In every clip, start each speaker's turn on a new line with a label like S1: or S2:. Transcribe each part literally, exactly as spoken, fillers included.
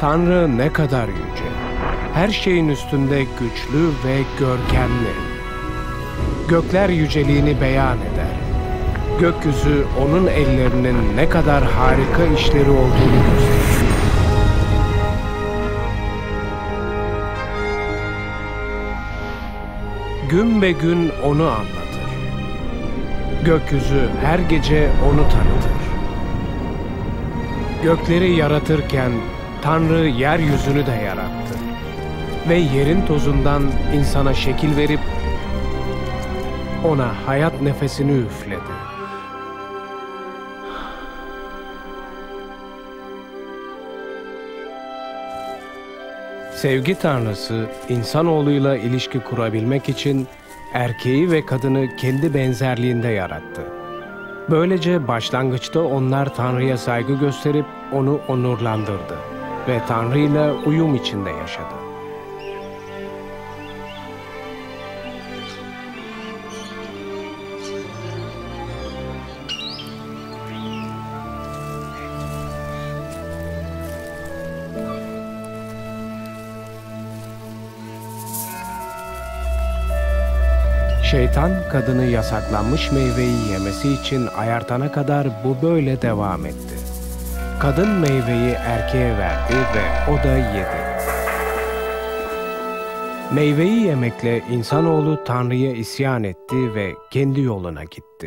S1: Tanrı ne kadar yüce, her şeyin üstünde güçlü ve görkemli. Gökler yüceliğini beyan eder. Gökyüzü onun ellerinin ne kadar harika işleri olduğunu gösterir. Gün be gün onu anlatır. Gökyüzü her gece onu tanıtır. Gökleri yaratırken Tanrı yeryüzünü de yarattı ve yerin tozundan insana şekil verip ona hayat nefesini üfledi. Sevgi Tanrısı, insanoğluyla ilişki kurabilmek için erkeği ve kadını kendi benzerliğinde yarattı. Böylece başlangıçta onlar Tanrı'ya saygı gösterip onu onurlandırdı ve Tanrı'yla uyum içinde yaşadı. Şeytan, kadını yasaklanmış meyveyi yemesi için ayartana kadar bu böyle devam etti. Kadın meyveyi erkeğe verdi ve o da yedi. Meyveyi yemekle insanoğlu Tanrı'ya isyan etti ve kendi yoluna gitti.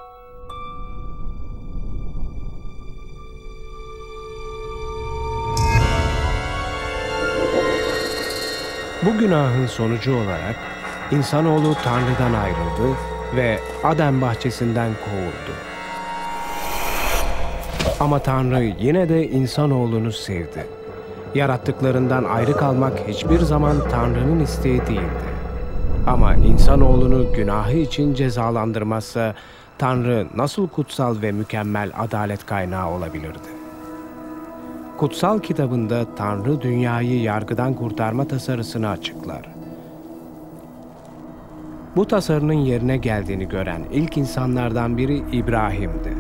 S1: Bu günahın sonucu olarak İnsanoğlu Tanrı'dan ayrıldı ve Aden bahçesinden kovuldu. Ama Tanrı yine de insanoğlunu sevdi. Yarattıklarından ayrı kalmak hiçbir zaman Tanrı'nın isteği değildi. Ama insanoğlunu günahı için cezalandırmazsa Tanrı nasıl kutsal ve mükemmel adalet kaynağı olabilirdi? Kutsal kitabında Tanrı dünyayı yargıdan kurtarma tasarısını açıklar. Bu tasarının yerine geldiğini gören ilk insanlardan biri İbrahim'di.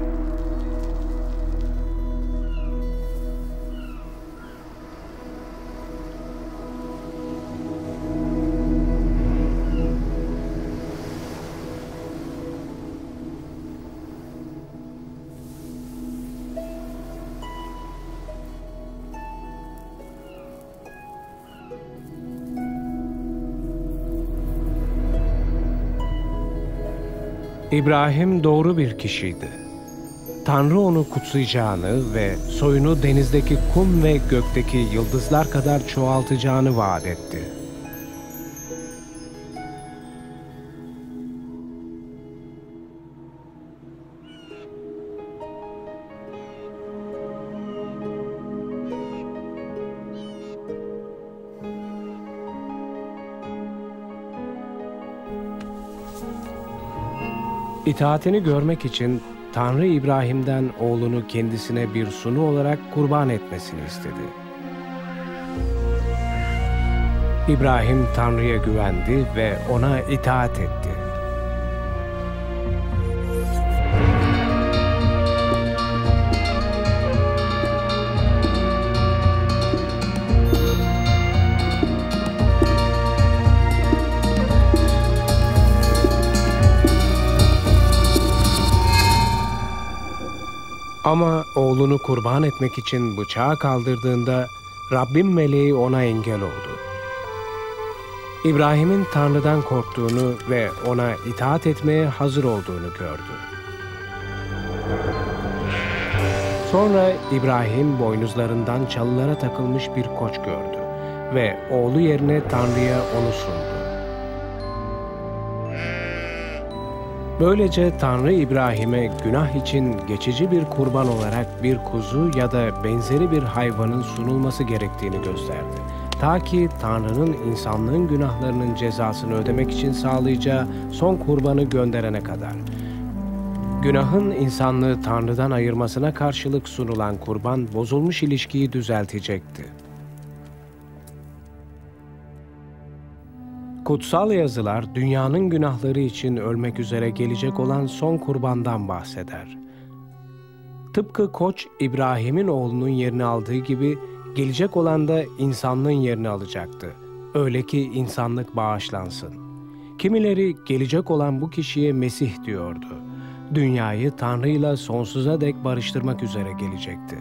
S1: İbrahim doğru bir kişiydi. Tanrı onu kutsayacağını ve soyunu denizdeki kum ve gökteki yıldızlar kadar çoğaltacağını vaat etti. İtaatini görmek için Tanrı İbrahim'den oğlunu kendisine bir sunu olarak kurban etmesini istedi. İbrahim Tanrı'ya güvendi ve ona itaat etti. Ama oğlunu kurban etmek için bıçağı kaldırdığında Rabbin meleği ona engel oldu. İbrahim'in Tanrı'dan korktuğunu ve ona itaat etmeye hazır olduğunu gördü. Sonra İbrahim boynuzlarından çalılara takılmış bir koç gördü ve oğlu yerine Tanrı'ya onu sundu. Böylece Tanrı İbrahim'e günah için geçici bir kurban olarak bir kuzu ya da benzeri bir hayvanın sunulması gerektiğini gösterdi. Ta ki Tanrı'nın insanlığın günahlarının cezasını ödemek için sağlayacağı son kurbanı gönderene kadar. Günahın insanlığı Tanrı'dan ayırmasına karşılık sunulan kurban bozulmuş ilişkiyi düzeltecekti. Kutsal yazılar dünyanın günahları için ölmek üzere gelecek olan son kurbandan bahseder. Tıpkı koç İbrahim'in oğlunun yerini aldığı gibi gelecek olan da insanlığın yerini alacaktı. Öyle ki insanlık bağışlansın. Kimileri gelecek olan bu kişiye Mesih diyordu. Dünyayı Tanrı'yla sonsuza dek barıştırmak üzere gelecekti.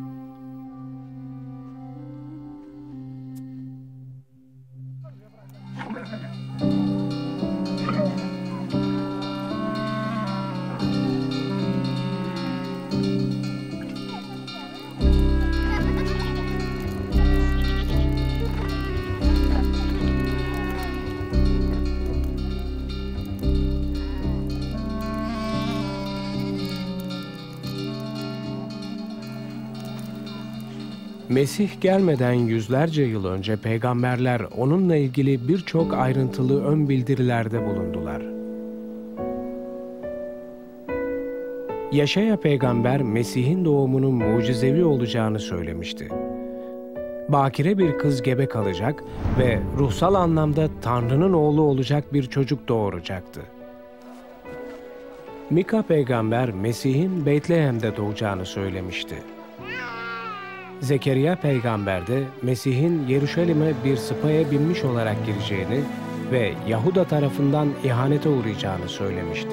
S1: Mesih gelmeden yüzlerce yıl önce peygamberler onunla ilgili birçok ayrıntılı ön bildirilerde bulundular. Yeşaya peygamber Mesih'in doğumunun mucizevi olacağını söylemişti. Bakire bir kız gebe kalacak ve ruhsal anlamda Tanrı'nın oğlu olacak bir çocuk doğuracaktı. Mika peygamber Mesih'in Betlehem'de doğacağını söylemişti. Zekeriya peygamber de Mesih'in Yeruşalim'e bir sıpaya binmiş olarak gireceğini ve Yahuda tarafından ihanete uğrayacağını söylemişti.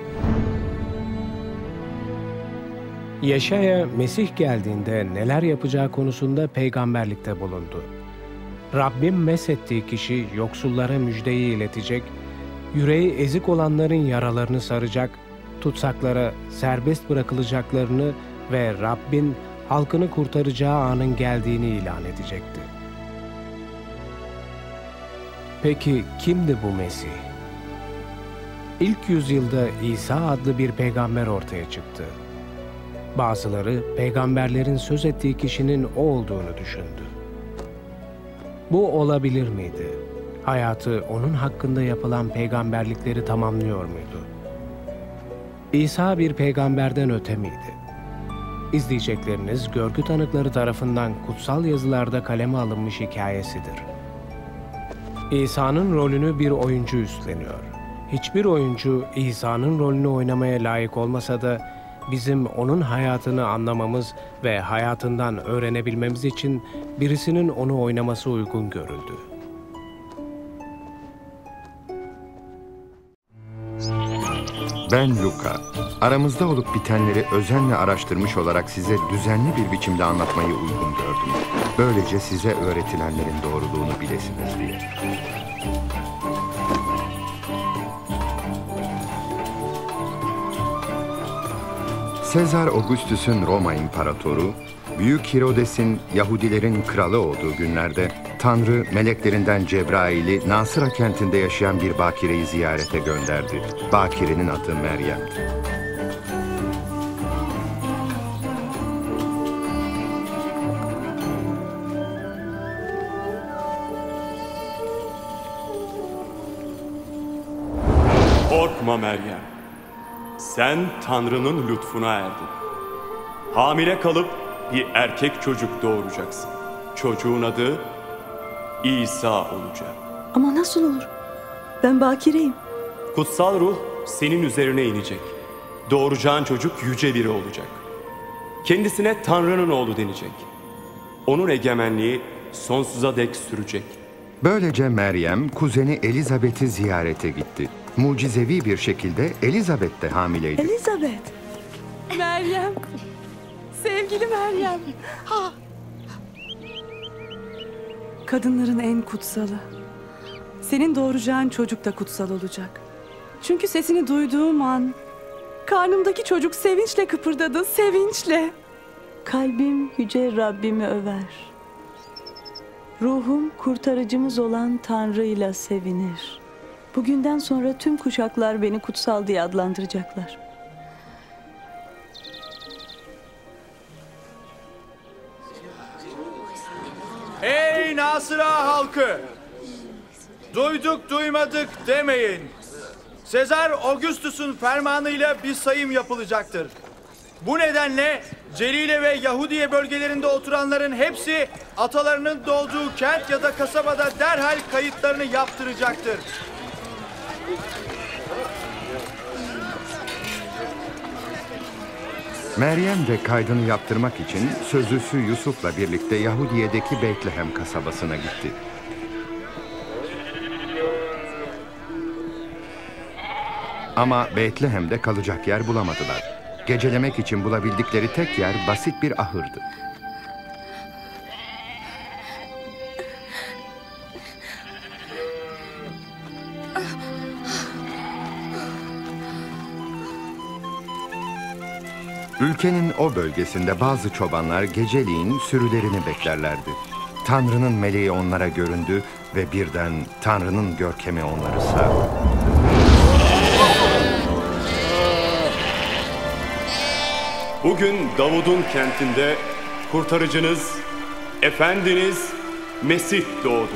S1: Yeşaya Mesih geldiğinde neler yapacağı konusunda peygamberlikte bulundu. Rabbim meshettiği kişi yoksullara müjdeyi iletecek, yüreği ezik olanların yaralarını saracak, tutsaklara serbest bırakılacaklarını ve Rabbin halkını kurtaracağı anın geldiğini ilan edecekti. Peki kimdi bu Mesih? İlk yüzyılda İsa adlı bir peygamber ortaya çıktı. Bazıları peygamberlerin söz ettiği kişinin o olduğunu düşündü. Bu olabilir miydi? Hayatı onun hakkında yapılan peygamberlikleri tamamlıyor muydu? İsa bir peygamberden öte miydi? İzleyecekleriniz görgü tanıkları tarafından kutsal yazılarda kaleme alınmış hikayesidir. İsa'nın rolünü bir oyuncu üstleniyor. Hiçbir oyuncu İsa'nın rolünü oynamaya layık olmasa da bizim onun hayatını anlamamız ve hayatından öğrenebilmemiz için birisinin onu oynaması uygun görüldü.
S2: Ben Luka. Aramızda olup bitenleri özenle araştırmış olarak size düzenli bir biçimde anlatmayı uygun gördüm. Böylece size öğretilenlerin doğruluğunu bilesiniz diye. Sezar Augustus'un Roma İmparatoru, Büyük Herodes'in Yahudilerin kralı olduğu günlerde Tanrı meleklerinden Cebrail'i Nasıra kentinde yaşayan bir bakireyi ziyarete gönderdi. Bakirenin adı Meryem.
S3: Korkma Meryem. Sen Tanrı'nın lütfuna erdin. Hamile kalıp bir erkek çocuk doğuracaksın. Çocuğun adı İsa olacak.
S4: Ama nasıl olur? Ben bakireyim.
S3: Kutsal ruh senin üzerine inecek. Doğuracağın çocuk yüce biri olacak. Kendisine Tanrı'nın oğlu denecek. Onun egemenliği sonsuza dek sürecek.
S2: Böylece Meryem kuzeni Elizabeth'i ziyarete gitti. Mucizevi bir şekilde Elizabeth de hamileydi.
S4: Elizabeth.
S5: Meryem. Sevgili Meryem.
S4: Ha.
S5: Kadınların en kutsalı. Senin doğuracağın çocuk da kutsal olacak. Çünkü sesini duyduğum an karnımdaki çocuk sevinçle kıpırdadı, sevinçle.
S4: Kalbim yüce Rabbimi över. Ruhum kurtarıcımız olan Tanrı'yla sevinir. Bugünden sonra tüm kuşaklar beni kutsal diye adlandıracaklar.
S6: Ey Nasıra halkı! Duyduk duymadık demeyin. Sezar Augustus'un fermanıyla bir sayım yapılacaktır. Bu nedenle Celile ve Yahudiye bölgelerinde oturanların hepsi atalarının doğduğu kent ya da kasabada derhal kayıtlarını yaptıracaktır.
S2: Meryem de kaydını yaptırmak için sözlüsü Yusuf'la birlikte Yahudiye'deki Beytlehem kasabasına gitti. Ama Beytlehem'de kalacak yer bulamadılar. Gecelemek için bulabildikleri tek yer basit bir ahırdı. Ülkenin o bölgesinde bazı çobanlar geceliğin sürülerini beklerlerdi. Tanrı'nın meleği onlara göründü ve birden Tanrı'nın görkemi onları sardı.
S3: Bugün Davud'un kentinde kurtarıcınız, Efendiniz Mesih doğdu.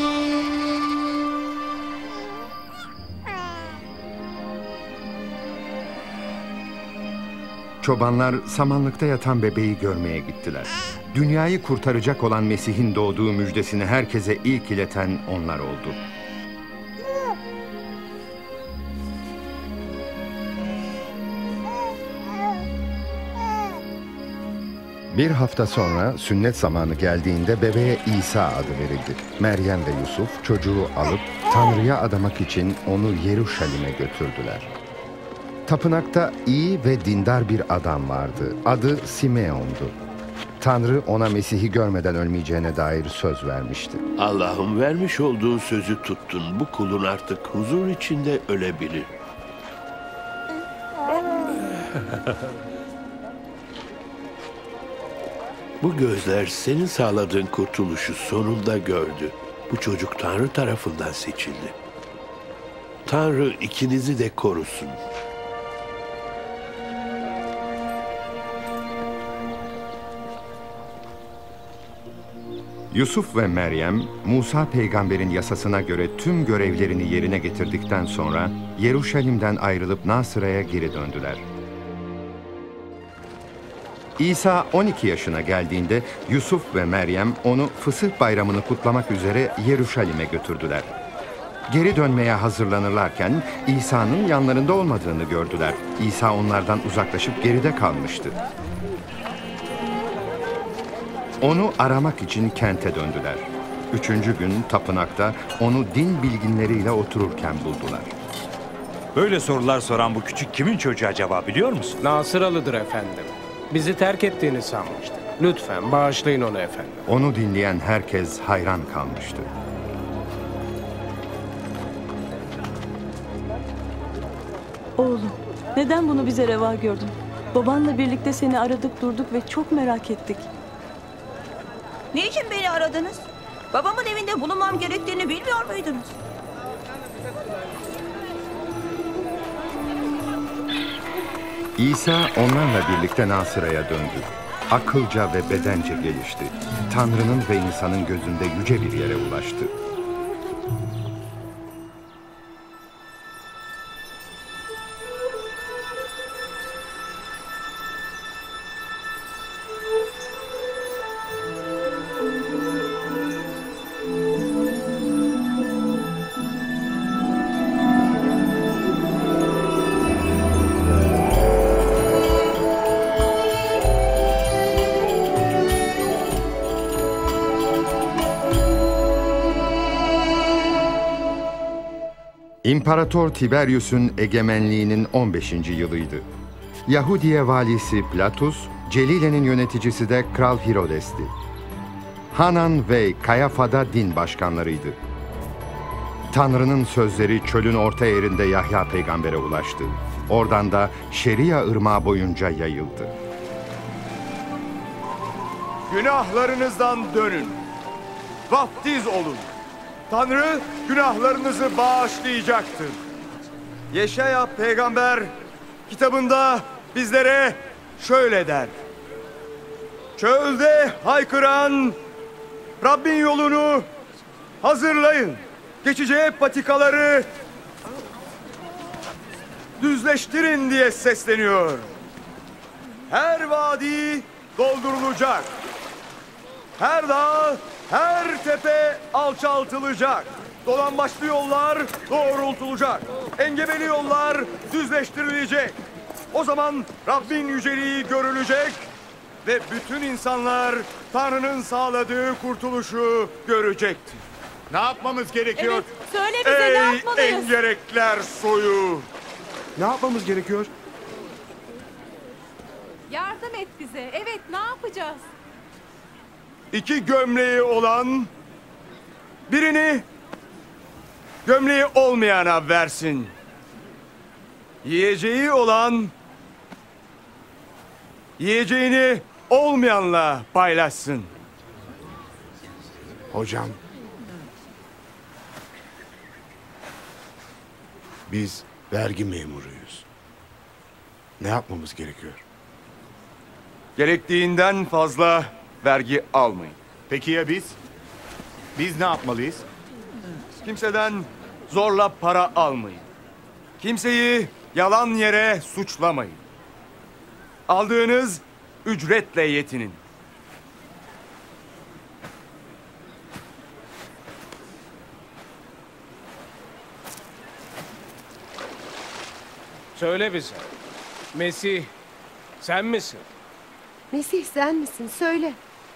S2: Çobanlar samanlıkta yatan bebeği görmeye gittiler. Dünyayı kurtaracak olan Mesih'in doğduğu müjdesini herkese ilk ileten onlar oldu. Bir hafta sonra sünnet zamanı geldiğinde bebeğe İsa adı verildi. Meryem ve Yusuf çocuğu alıp Tanrı'ya adamak için onu Yeruşalim'e götürdüler. Tapınakta iyi ve dindar bir adam vardı. Adı Simeon'du. Tanrı ona Mesih'i görmeden ölmeyeceğine dair söz vermişti.
S7: Allah'ın vermiş olduğu sözü tuttun. Bu kulun artık huzur içinde ölebilir. Bu gözler senin sağladığın kurtuluşu sonunda gördü. Bu çocuk Tanrı tarafından seçildi. Tanrı ikinizi de korusun.
S2: Yusuf ve Meryem, Musa peygamberin yasasına göre tüm görevlerini yerine getirdikten sonra Yeruşalim'den ayrılıp Nasıra'ya geri döndüler. İsa on iki yaşına geldiğinde Yusuf ve Meryem onu Fısıh Bayramı'nı kutlamak üzere Yeruşalim'e götürdüler. Geri dönmeye hazırlanırlarken İsa'nın yanlarında olmadığını gördüler. İsa onlardan uzaklaşıp geride kalmıştı. Onu aramak için kente döndüler. Üçüncü gün tapınakta onu din bilginleriyle otururken buldular.
S8: Böyle sorular soran bu küçük kimin çocuğu acaba biliyor musun?
S1: Nasıralıdır efendim. Bizi terk ettiğini sanmıştık. Lütfen bağışlayın onu efendim.
S2: Onu dinleyen herkes hayran kalmıştı.
S4: Oğlum, neden bunu bize reva gördün? Babanla birlikte seni aradık durduk ve çok merak ettik.
S9: Niçin beni aradınız? Babamın evinde bulunmam gerektiğini bilmiyor muydunuz?
S2: İsa onlarla birlikte Nasıra'ya döndü. Akılca ve bedence gelişti. Tanrı'nın ve insanın gözünde yüce bir yere ulaştı. İmparator Tiberius'un egemenliğinin on beşinci yılıydı. Yahudiye valisi Platus, Celile'nin yöneticisi de Kral Hirodes'ti. Hanan ve Kayafa da din başkanlarıydı. Tanrı'nın sözleri çölün orta yerinde Yahya peygambere ulaştı. Oradan da Şeria ırmağı boyunca yayıldı.
S6: Günahlarınızdan dönün. Vaftiz olun. Tanrı günahlarınızı bağışlayacaktır. Yeşaya peygamber kitabında bizlere şöyle der. Çölde haykıran Rabbin yolunu hazırlayın. Geçeceği patikaları düzleştirin diye sesleniyor. Her vadi doldurulacak. Her dağ, her tepe alçaltılacak. Dolambaçlı yollar doğrultulacak. Engebeli yollar düzleştirilecek. O zaman Rabbin yüceliği görülecek ve bütün insanlar Tanrı'nın sağladığı kurtuluşu görecektir.
S10: Ne yapmamız gerekiyor?
S5: Evet, söyle bize ne
S6: Ey
S5: yapmalıyız?
S6: engerekler soyu!
S11: Ne yapmamız gerekiyor?
S5: Yardım et bize. Evet, ne yapacağız?
S6: İki gömleği olan birini gömleği olmayana versin. Yiyeceği olan yiyeceğini olmayanla paylaşsın.
S10: Hocam. Biz vergi memuruyuz. Ne yapmamız gerekiyor?
S6: Gerektiğinden fazla vergi almayın.
S10: Peki ya biz? Biz ne yapmalıyız?
S6: Kimseden zorla para almayın. Kimseyi yalan yere suçlamayın. Aldığınız ücretle yetinin.
S1: Söyle bize. Mesih sen misin?
S12: Mesih sen misin? Söyle.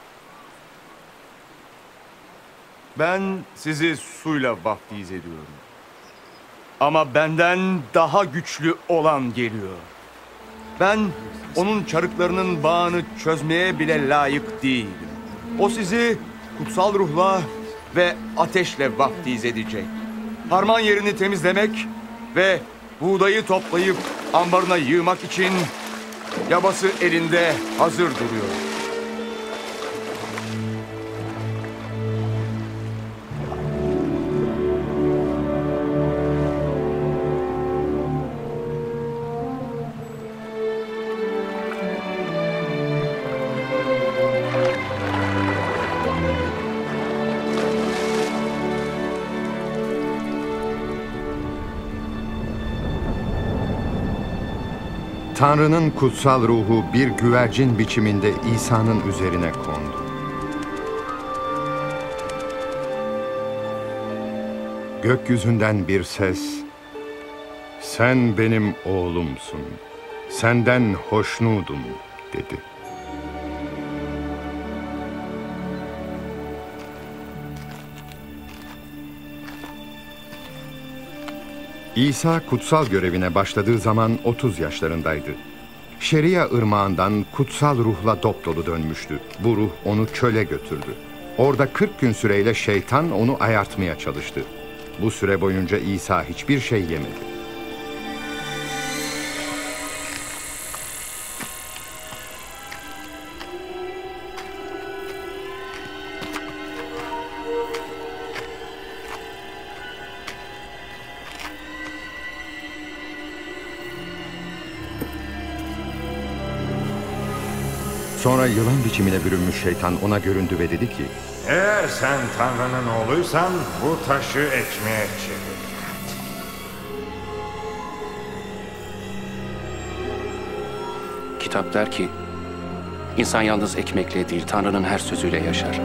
S6: Ben sizi suyla vaftiz ediyorum. Ama benden daha güçlü olan geliyor. Ben onun çarıklarının bağını çözmeye bile layık değilim. O sizi kutsal ruhla ve ateşle vaftiz edecek. Harman yerini temizlemek ve buğdayı toplayıp ambarına yığmak için yabası elinde hazır duruyor.
S2: Tanrı'nın kutsal ruhu bir güvercin biçiminde İsa'nın üzerine kondu. Gökyüzünden bir ses, "Sen benim oğlumsun, senden hoşnudum," dedi. İsa kutsal görevine başladığı zaman otuz yaşlarındaydı. Şeria ırmağından kutsal ruhla dopdolu dönmüştü. Bu ruh onu çöle götürdü. Orada kırk gün süreyle şeytan onu ayartmaya çalıştı. Bu süre boyunca İsa hiçbir şey yemedi. Sonra yılan biçimine bürünmüş şeytan ona göründü ve dedi ki,
S13: "Eğer sen Tanrı'nın oğluysan bu taşı ekmeğe çevir."
S14: Kitap der ki, insan yalnız ekmekle değil, Tanrı'nın her sözüyle yaşar.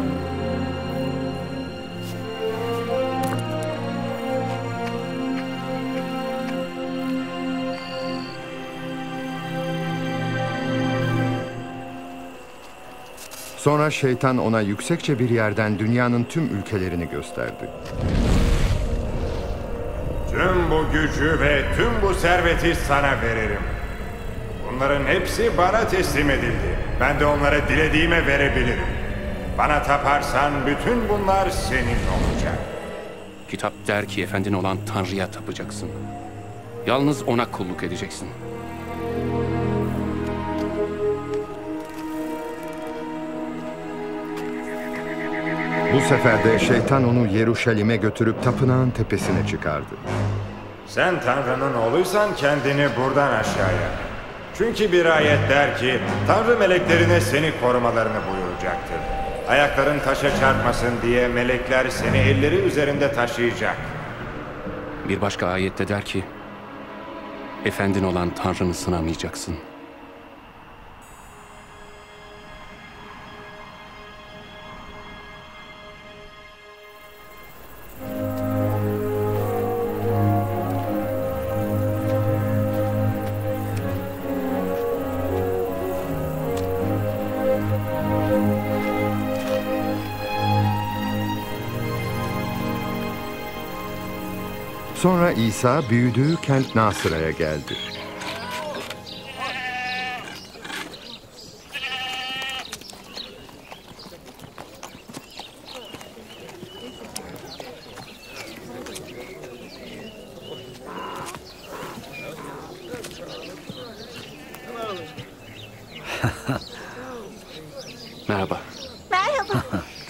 S2: Sonra şeytan ona yüksekçe bir yerden dünyanın tüm ülkelerini gösterdi.
S13: Tüm bu gücü ve tüm bu serveti sana veririm. Bunların hepsi bana teslim edildi. Ben de onlara dilediğime verebilirim. Bana taparsan bütün bunlar senin olacak.
S14: Kitap der ki efendin olan Tanrı'ya tapacaksın. Yalnız ona kulluk edeceksin.
S2: Bu sefer de şeytan onu Yeruşalim'e götürüp tapınağın tepesine çıkardı.
S13: Sen Tanrı'nın oğluysan kendini buradan aşağıya. Çünkü bir ayet der ki Tanrı meleklerine seni korumalarını buyuracaktır. Ayakların taşa çarpmasın diye melekler seni elleri üzerinde taşıyacak.
S14: Bir başka ayette der ki efendin olan Tanrı'nı sınamayacaksın.
S2: Sonra İsa büyüdüğü kent Nasıra'ya geldi.
S14: Merhaba.
S9: Merhaba.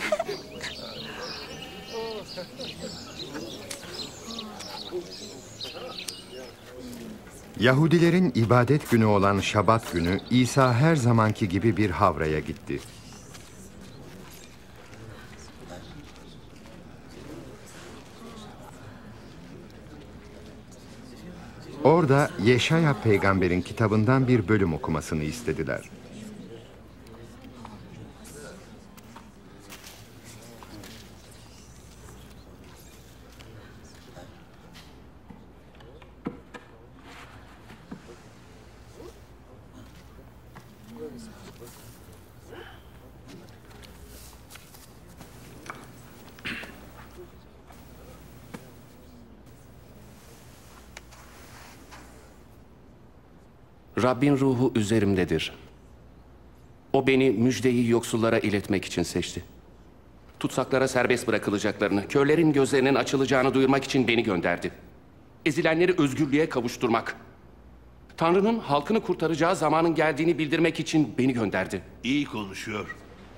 S2: Yahudilerin ibadet günü olan Şabat günü İsa her zamanki gibi bir havraya gitti. Orada Yeşaya peygamberin kitabından bir bölüm okumasını istediler.
S14: Rabbin ruhu üzerimdedir. O beni müjdeyi yoksullara iletmek için seçti. Tutsaklara serbest bırakılacaklarını, körlerin gözlerinin açılacağını duyurmak için beni gönderdi. Ezilenleri özgürlüğe kavuşturmak, Tanrı'nın halkını kurtaracağı zamanın geldiğini bildirmek için beni gönderdi.
S7: İyi konuşuyor.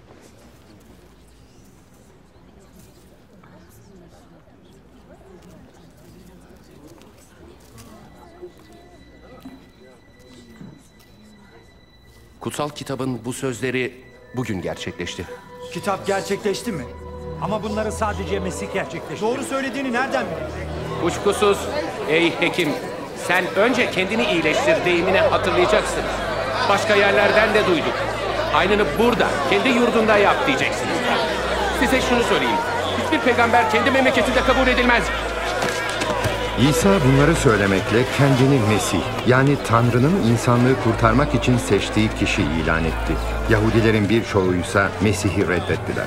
S14: Kutsal kitabın bu sözleri bugün gerçekleşti.
S15: Kitap gerçekleşti mi? Ama bunları sadece Mesih gerçekleştirdi. Doğru söylediğini nereden bilecek?
S14: Kuşkusuz ey hekim, sen önce kendini iyileştir deyimini hatırlayacaksın. Başka yerlerden de duyduk. Aynını burada, kendi yurdunda yap diyeceksiniz. Size şunu söyleyeyim. Hiçbir peygamber kendi memleketinde kabul edilmez.
S2: İsa bunları söylemekle kendini Mesih, yani Tanrı'nın insanlığı kurtarmak için seçtiği kişi ilan etti. Yahudilerin birçoğuysa Mesih'i reddettiler.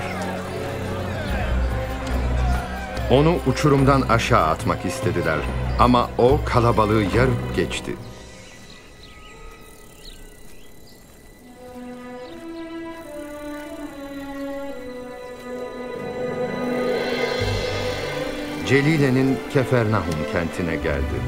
S2: Onu uçurumdan aşağı atmak istediler ama o kalabalığı yarıp geçti. Celile'nin Kefernahum kentine geldi.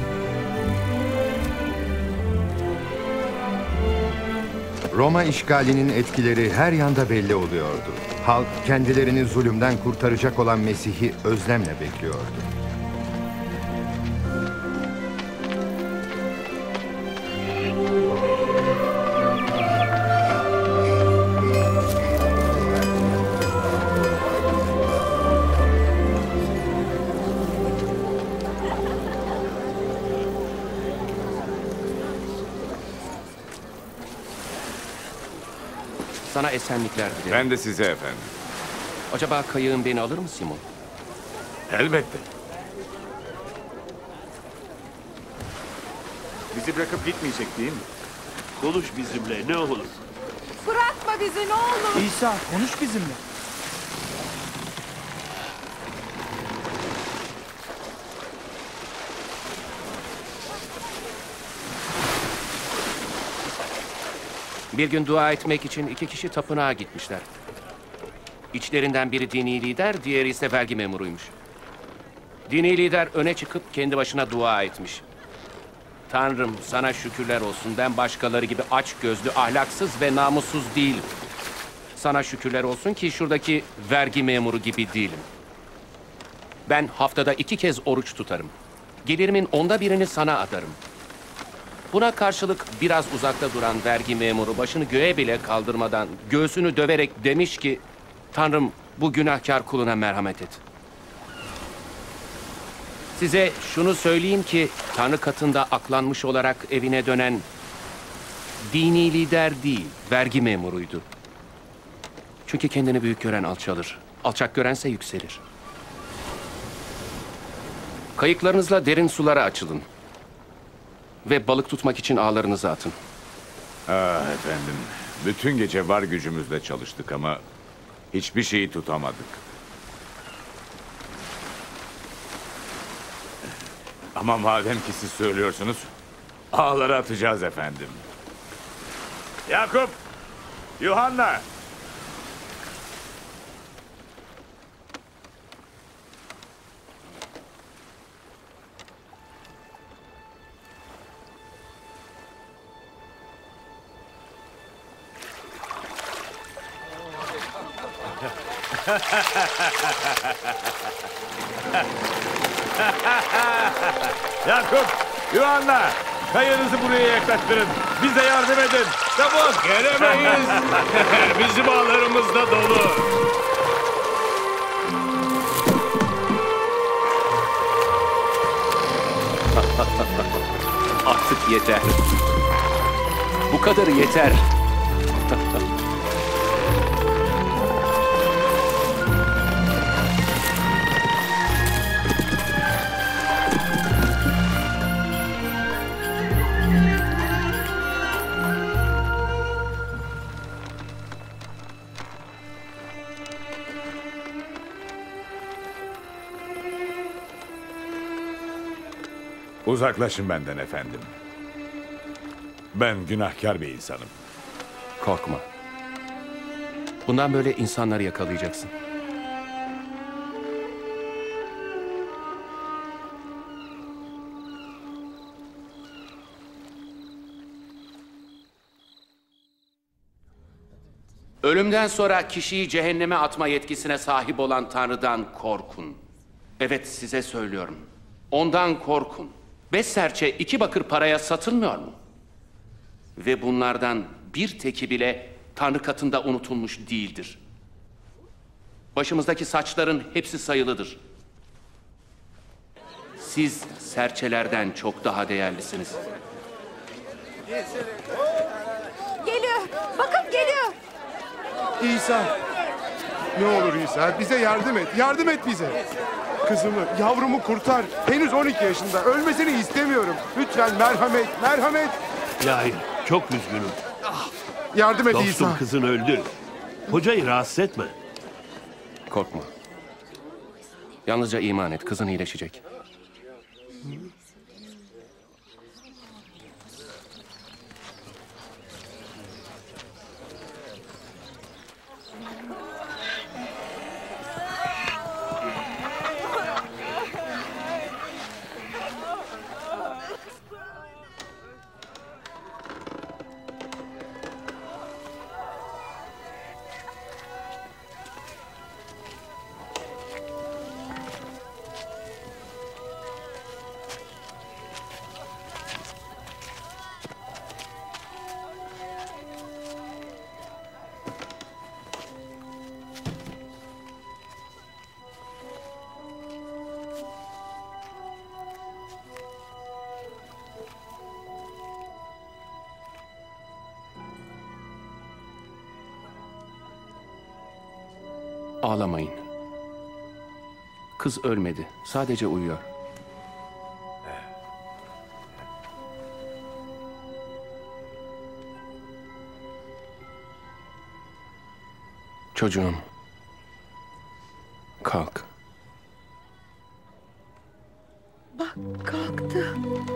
S2: Roma işgalinin etkileri her yanda belli oluyordu. Halk kendilerini zulümden kurtaracak olan Mesih'i özlemle bekliyordu.
S14: Sana esenlikler dilerim.
S16: Ben de size efendim.
S14: Acaba kayığın beni alır mı Simon?
S16: Elbette.
S10: Bizi bırakıp gitmeyecek değil mi?
S7: Konuş bizimle ne olur.
S5: Bırakma bizi ne olur.
S15: İsa konuş bizimle.
S14: Bir gün dua etmek için iki kişi tapınağa gitmişler. İçlerinden biri dini lider, diğeri ise vergi memuruymuş. Dini lider öne çıkıp kendi başına dua etmiş. Tanrım sana şükürler olsun, ben başkaları gibi aç gözlü, ahlaksız ve namussuz değilim. Sana şükürler olsun ki şuradaki vergi memuru gibi değilim. Ben haftada iki kez oruç tutarım. Gelirimin onda birini sana adarım. Buna karşılık biraz uzakta duran vergi memuru başını göğe bile kaldırmadan göğsünü döverek demiş ki, Tanrım bu günahkar kuluna merhamet et. Size şunu söyleyeyim ki Tanrı katında aklanmış olarak evine dönen dini lider değil, vergi memuruydu. Çünkü kendini büyük gören alçalır, alçak görense yükselir. Kayıklarınızla derin sulara açılın. Ve balık tutmak için ağlarınızı atın.
S16: Ah efendim, bütün gece var gücümüzle çalıştık ama hiçbir şeyi tutamadık. Ama madem ki siz söylüyorsunuz, ağları atacağız efendim. Yakup! Yuhanna!
S8: Yakup, Yuhanna, kayığınızı buraya yaklaştırın. Bize yardım edin. Çabuk.
S7: Gelemeyiz. Bizim ağlarımız da dolu.
S14: Artık yeter. Bu kadarı yeter.
S16: Uzaklaşın benden efendim. Ben günahkar bir insanım.
S14: Korkma. Bundan böyle insanları yakalayacaksın. Ölümden sonra kişiyi cehenneme atma yetkisine sahip olan Tanrı'dan korkun. Evet, size söylüyorum. Ondan korkun. Beş serçe iki bakır paraya satılmıyor mu? Ve bunlardan bir teki bile Tanrı katında unutulmuş değildir. Başımızdaki saçların hepsi sayılıdır. Siz serçelerden çok daha değerlisiniz.
S12: Geliyor. Bakın geliyor.
S11: İsa. Ne olur İsa, bize yardım et. Yardım et bize. Kızımı, yavrumu kurtar. Henüz on iki yaşında. Ölmesini istemiyorum. Lütfen merhamet, merhamet.
S7: Hayır, çok üzgünüm.
S11: Yardım et
S7: Dostum,
S11: İsa.
S7: kızın öldü. Hocayı rahatsız etme.
S14: Korkma. Yalnızca iman et, kızın iyileşecek. Ağlamayın. Kız ölmedi. Sadece uyuyor. Çocuğum. Kalk.
S12: Bak kalktı.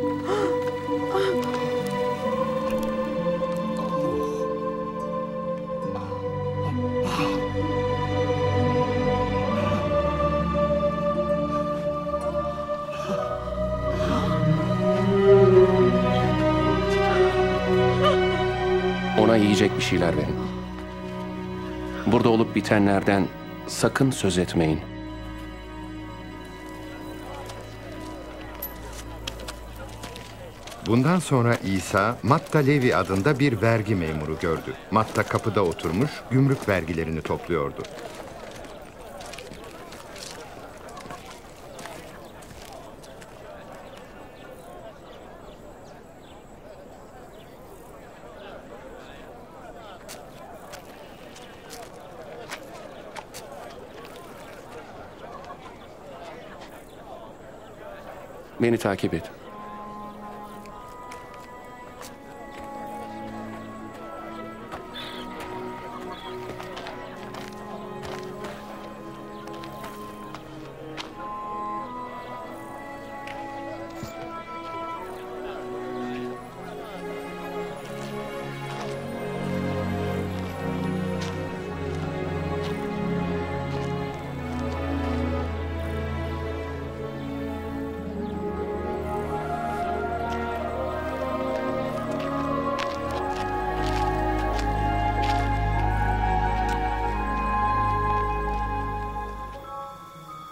S14: Ona yiyecek bir şeyler verin. Burada olup bitenlerden sakın söz etmeyin.
S2: Bundan sonra İsa, Matta Levi adında bir vergi memuru gördü. Matta kapıda oturmuş, gümrük vergilerini topluyordu.
S14: Beni takip et.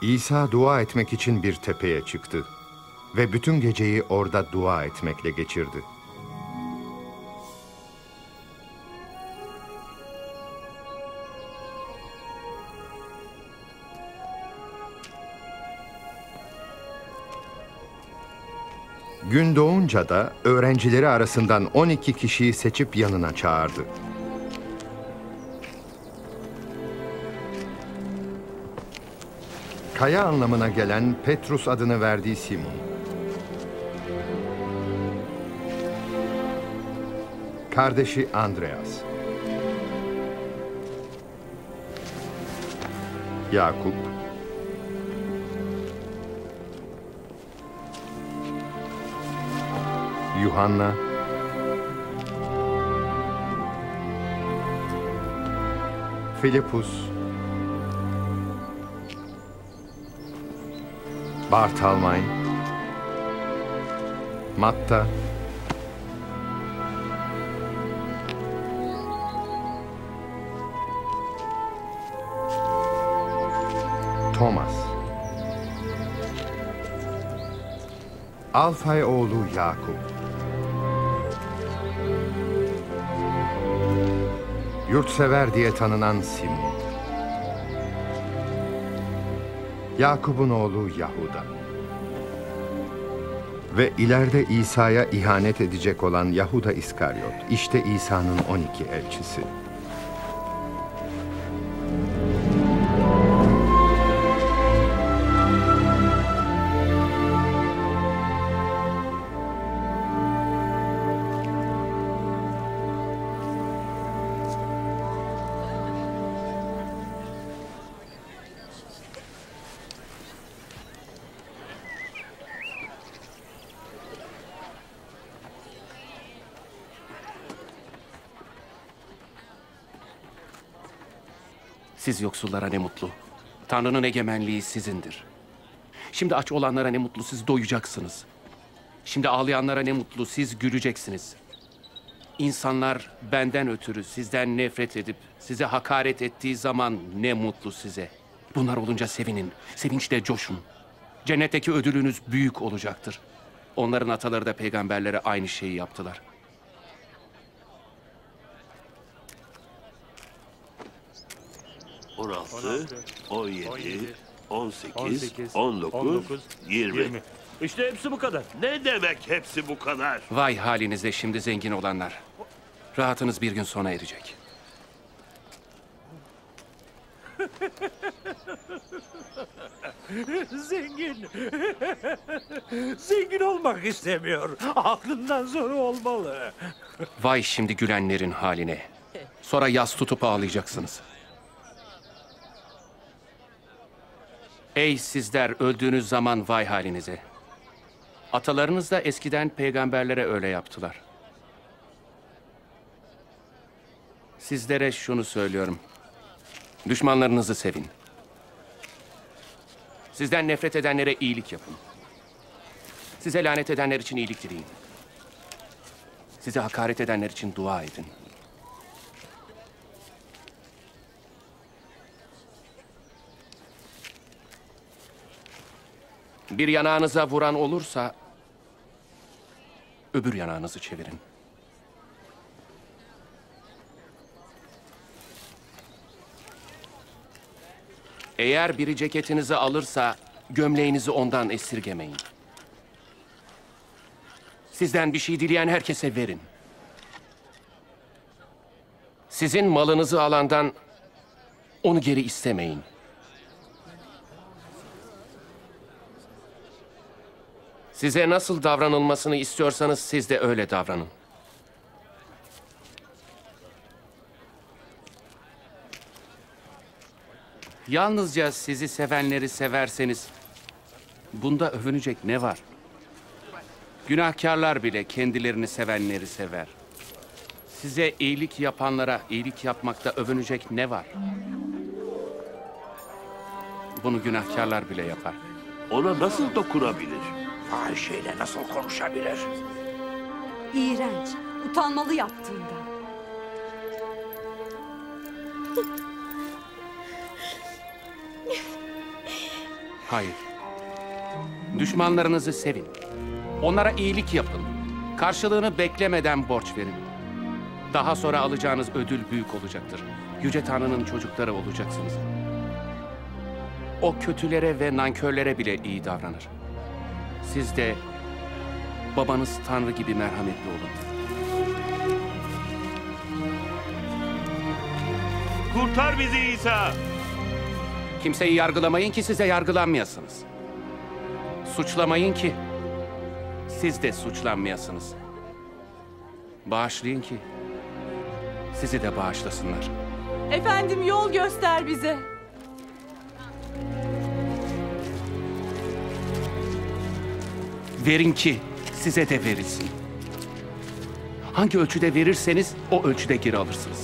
S2: İsa dua etmek için bir tepeye çıktı ve bütün geceyi orada dua etmekle geçirdi. Gün doğunca da öğrencileri arasından on iki kişiyi seçip yanına çağırdı. Kaya anlamına gelen Petrus adını verdiği Simon. Kardeşi Andreas. Yakup. Yuhanna. Filipus. Bartalmay. Matta. Thomas. Alfay oğlu Yakup. Yurtsever diye tanınan Simon. Yakup'un oğlu Yahuda. Ve ileride İsa'ya ihanet edecek olan Yahuda İskaryot. İşte İsa'nın on iki elçisi.
S14: Siz yoksullara ne mutlu. Tanrı'nın egemenliği sizindir. Şimdi aç olanlara ne mutlu, siz doyacaksınız. Şimdi ağlayanlara ne mutlu, siz güleceksiniz. İnsanlar benden ötürü sizden nefret edip size hakaret ettiği zaman ne mutlu size. Bunlar olunca sevinin, sevinçle coşun. Cennetteki ödülünüz büyük olacaktır. Onların ataları da peygamberlere aynı şeyi yaptılar.
S7: on altı, on yedi, on sekiz, on dokuz, yirmi.
S17: İşte hepsi bu kadar.
S7: Ne demek hepsi bu kadar?
S14: Vay halinize şimdi zengin olanlar. Rahatınız bir gün sona erecek.
S17: Zengin. Zengin olmak istemiyor. Aklından zoru olmalı.
S14: Vay şimdi gülenlerin haline. Sonra yas tutup ağlayacaksınız. Ey sizler öldüğünüz zaman vay halinize. Atalarınız da eskiden peygamberlere öyle yaptılar. Sizlere şunu söylüyorum. Düşmanlarınızı sevin. Sizden nefret edenlere iyilik yapın. Size lanet edenler için iyilik dileyin. Size hakaret edenler için dua edin. Bir yanağınıza vuran olursa öbür yanağınızı çevirin. Eğer biri ceketinizi alırsa gömleğinizi ondan esirgemeyin. Sizden bir şey dileyen herkese verin. Sizin malınızı alandan onu geri istemeyin. Size nasıl davranılmasını istiyorsanız siz de öyle davranın. Yalnızca sizi sevenleri severseniz bunda övünecek ne var? Günahkarlar bile kendilerini sevenleri sever. Size iyilik yapanlara iyilik yapmakta övünecek ne var? Bunu günahkarlar bile yapar.
S7: Ona nasıl dokunabilir?
S17: Fahişeyle nasıl konuşabilir?
S12: İğrenç, utanmalı yaptığından.
S14: Hayır. Düşmanlarınızı sevin. Onlara iyilik yapın. Karşılığını beklemeden borç verin. Daha sonra alacağınız ödül büyük olacaktır. Yüce Tanrı'nın çocukları olacaksınız. O kötülere ve nankörlere bile iyi davranır. Siz de babanız Tanrı gibi merhametli olun.
S17: Kurtar bizi İsa!
S14: Kimseyi yargılamayın ki size yargılanmayasınız. Suçlamayın ki siz de suçlanmayasınız. Bağışlayın ki sizi de bağışlasınlar.
S5: Efendim, yol göster bize.
S14: Verin ki size de verilsin. Hangi ölçüde verirseniz o ölçüde geri alırsınız.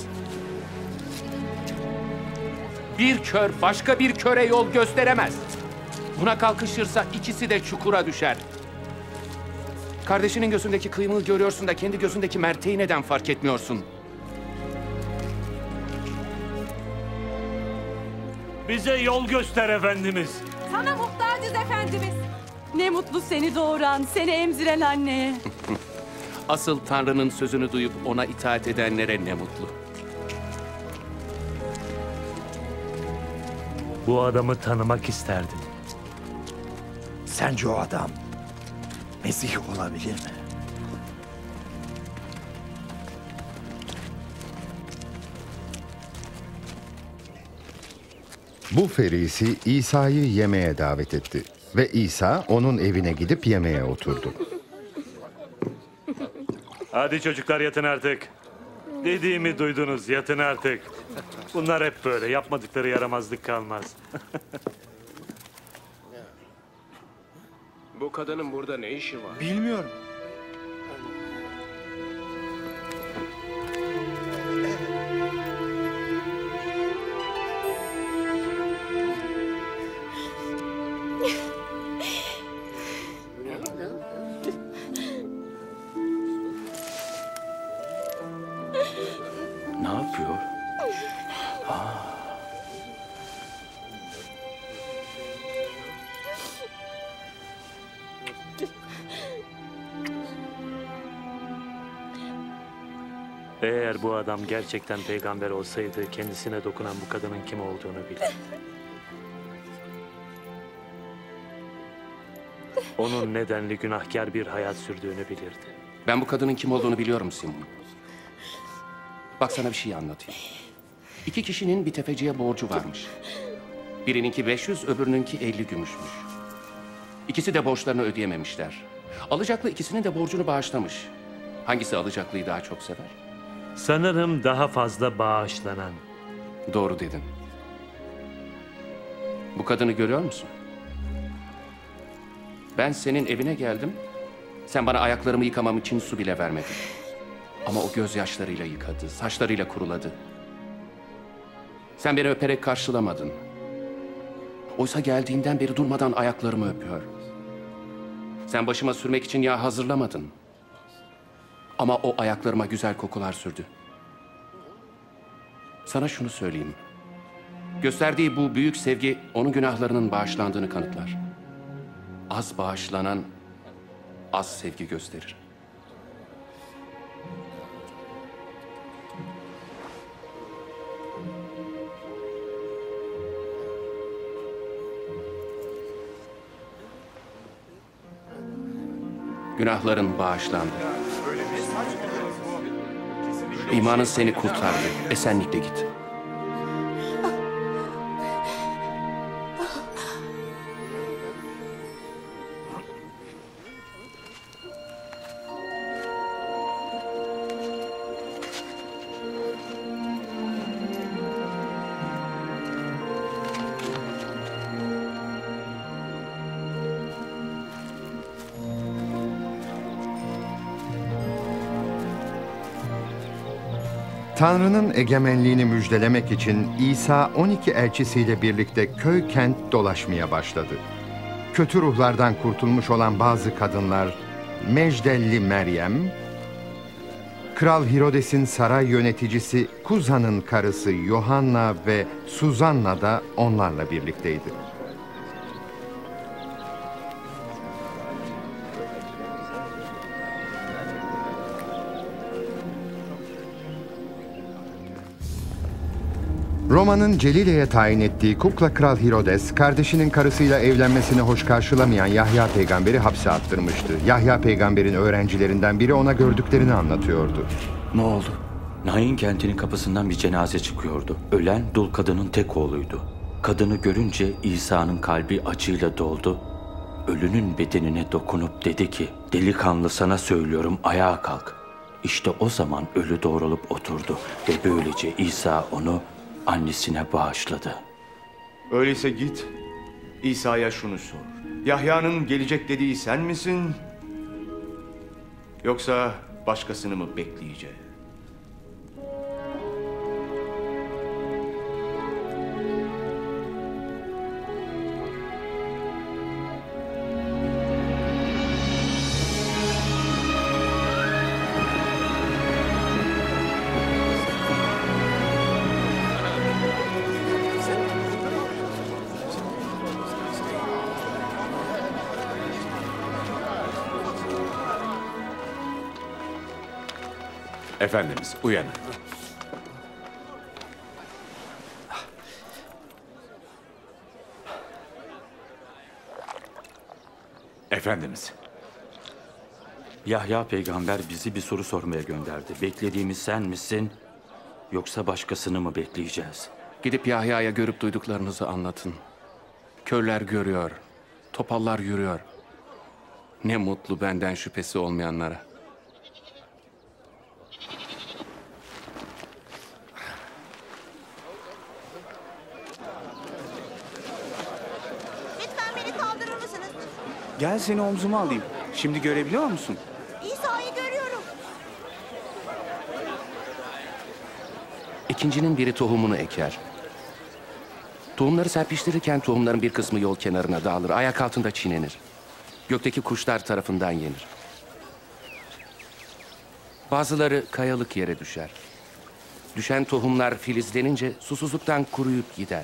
S14: Bir kör başka bir köre yol gösteremez. Buna kalkışırsa ikisi de çukura düşer. Kardeşinin gözündeki kıymığı görüyorsun da kendi gözündeki merteği neden fark etmiyorsun?
S17: Bize yol göster Efendimiz.
S5: Sana muhtacız Efendimiz. Ne mutlu seni doğuran, seni emziren anneye.
S14: Asıl Tanrı'nın sözünü duyup ona itaat edenlere ne mutlu.
S17: Bu adamı tanımak isterdim. Sence o adam Mesih olabilir mi?
S2: Bu ferisi İsa'yı yemeğe davet etti ve İsa onun evine gidip yemeğe oturdu.
S17: Hadi çocuklar, yatın artık. Dediğimi duydunuz, yatın artık. Bunlar hep böyle, yapmadıkları yaramazlık kalmaz.
S1: Bu kadının burada ne işi var?
S15: Bilmiyorum.
S14: Ne yapıyor? Aa.
S17: Eğer bu adam gerçekten peygamber olsaydı kendisine dokunan bu kadının kim olduğunu bilir. Onun nedenli günahkar bir hayat sürdüğünü bilirdi.
S14: Ben bu kadının kim olduğunu biliyorum Simon. Bak sana bir şey anlatayım. İki kişinin bir tefeciye borcu varmış. Birininki beş yüz, öbürününki elli gümüşmüş. İkisi de borçlarını ödeyememişler. Alacaklı ikisinin de borcunu bağışlamış. Hangisi alacaklıyı daha çok sever?
S17: Sanırım daha fazla bağışlanan.
S14: Doğru dedin. Bu kadını görüyor musun? Ben senin evine geldim. Sen bana ayaklarımı yıkamam için su bile vermedin. Ama o gözyaşlarıyla yıkadı, saçlarıyla kuruladı. Sen beni öperek karşılamadın. Oysa geldiğimden beri durmadan ayaklarımı öpüyor. Sen başıma sürmek için yağ hazırlamadın. Ama o ayaklarıma güzel kokular sürdü. Sana şunu söyleyeyim. Gösterdiği bu büyük sevgi onun günahlarının bağışlandığını kanıtlar. Az bağışlanan az sevgi gösterir. Günahların bağışlandı. İmanın seni kurtardı. Esenlikle git.
S2: Tanrı'nın egemenliğini müjdelemek için İsa on iki elçisiyle birlikte köy kent dolaşmaya başladı. Kötü ruhlardan kurtulmuş olan bazı kadınlar, Mecdelli Meryem, Kral Hirodes'in saray yöneticisi Kuza'nın karısı Yohanna ve Suzanna da onlarla birlikteydi. Roma'nın Celile'ye tayin ettiği kukla kral Herodes, kardeşinin karısıyla evlenmesini hoş karşılamayan Yahya peygamberi hapse attırmıştı. Yahya peygamberin öğrencilerinden biri ona gördüklerini anlatıyordu.
S18: Ne oldu? Nain kentinin kapısından bir cenaze çıkıyordu. Ölen dul kadının tek oğluydu. Kadını görünce İsa'nın kalbi acıyla doldu. Ölünün bedenine dokunup dedi ki, delikanlı sana söylüyorum ayağa kalk. İşte o zaman ölü doğrulup oturdu ve böylece İsa onu annesine bağışladı.
S6: Öyleyse git, İsa'ya şunu sor. Yahya'nın gelecek dediği sen misin? Yoksa başkasını mı bekleyeceğiz?
S16: Efendimiz, uyanın. Efendimiz.
S18: Yahya peygamber bizi bir soru sormaya gönderdi. Beklediğimiz sen misin, yoksa başkasını mı bekleyeceğiz?
S14: Gidip Yahya'ya görüp duyduklarınızı anlatın. Körler görüyor, topallar yürüyor. Ne mutlu benden şüphesi olmayanlara.
S9: Lütfen beni kaldırır mısınız?
S10: Gel seni omzuma alayım. Şimdi görebiliyor musun?
S9: İsa'yı görüyorum.
S14: İkincinin biri tohumunu eker. Tohumları serpiştirirken tohumların bir kısmı yol kenarına dağılır, ayak altında çiğnenir. Gökteki kuşlar tarafından yenir. Bazıları kayalık yere düşer. Düşen tohumlar filizlenince susuzluktan kuruyup gider.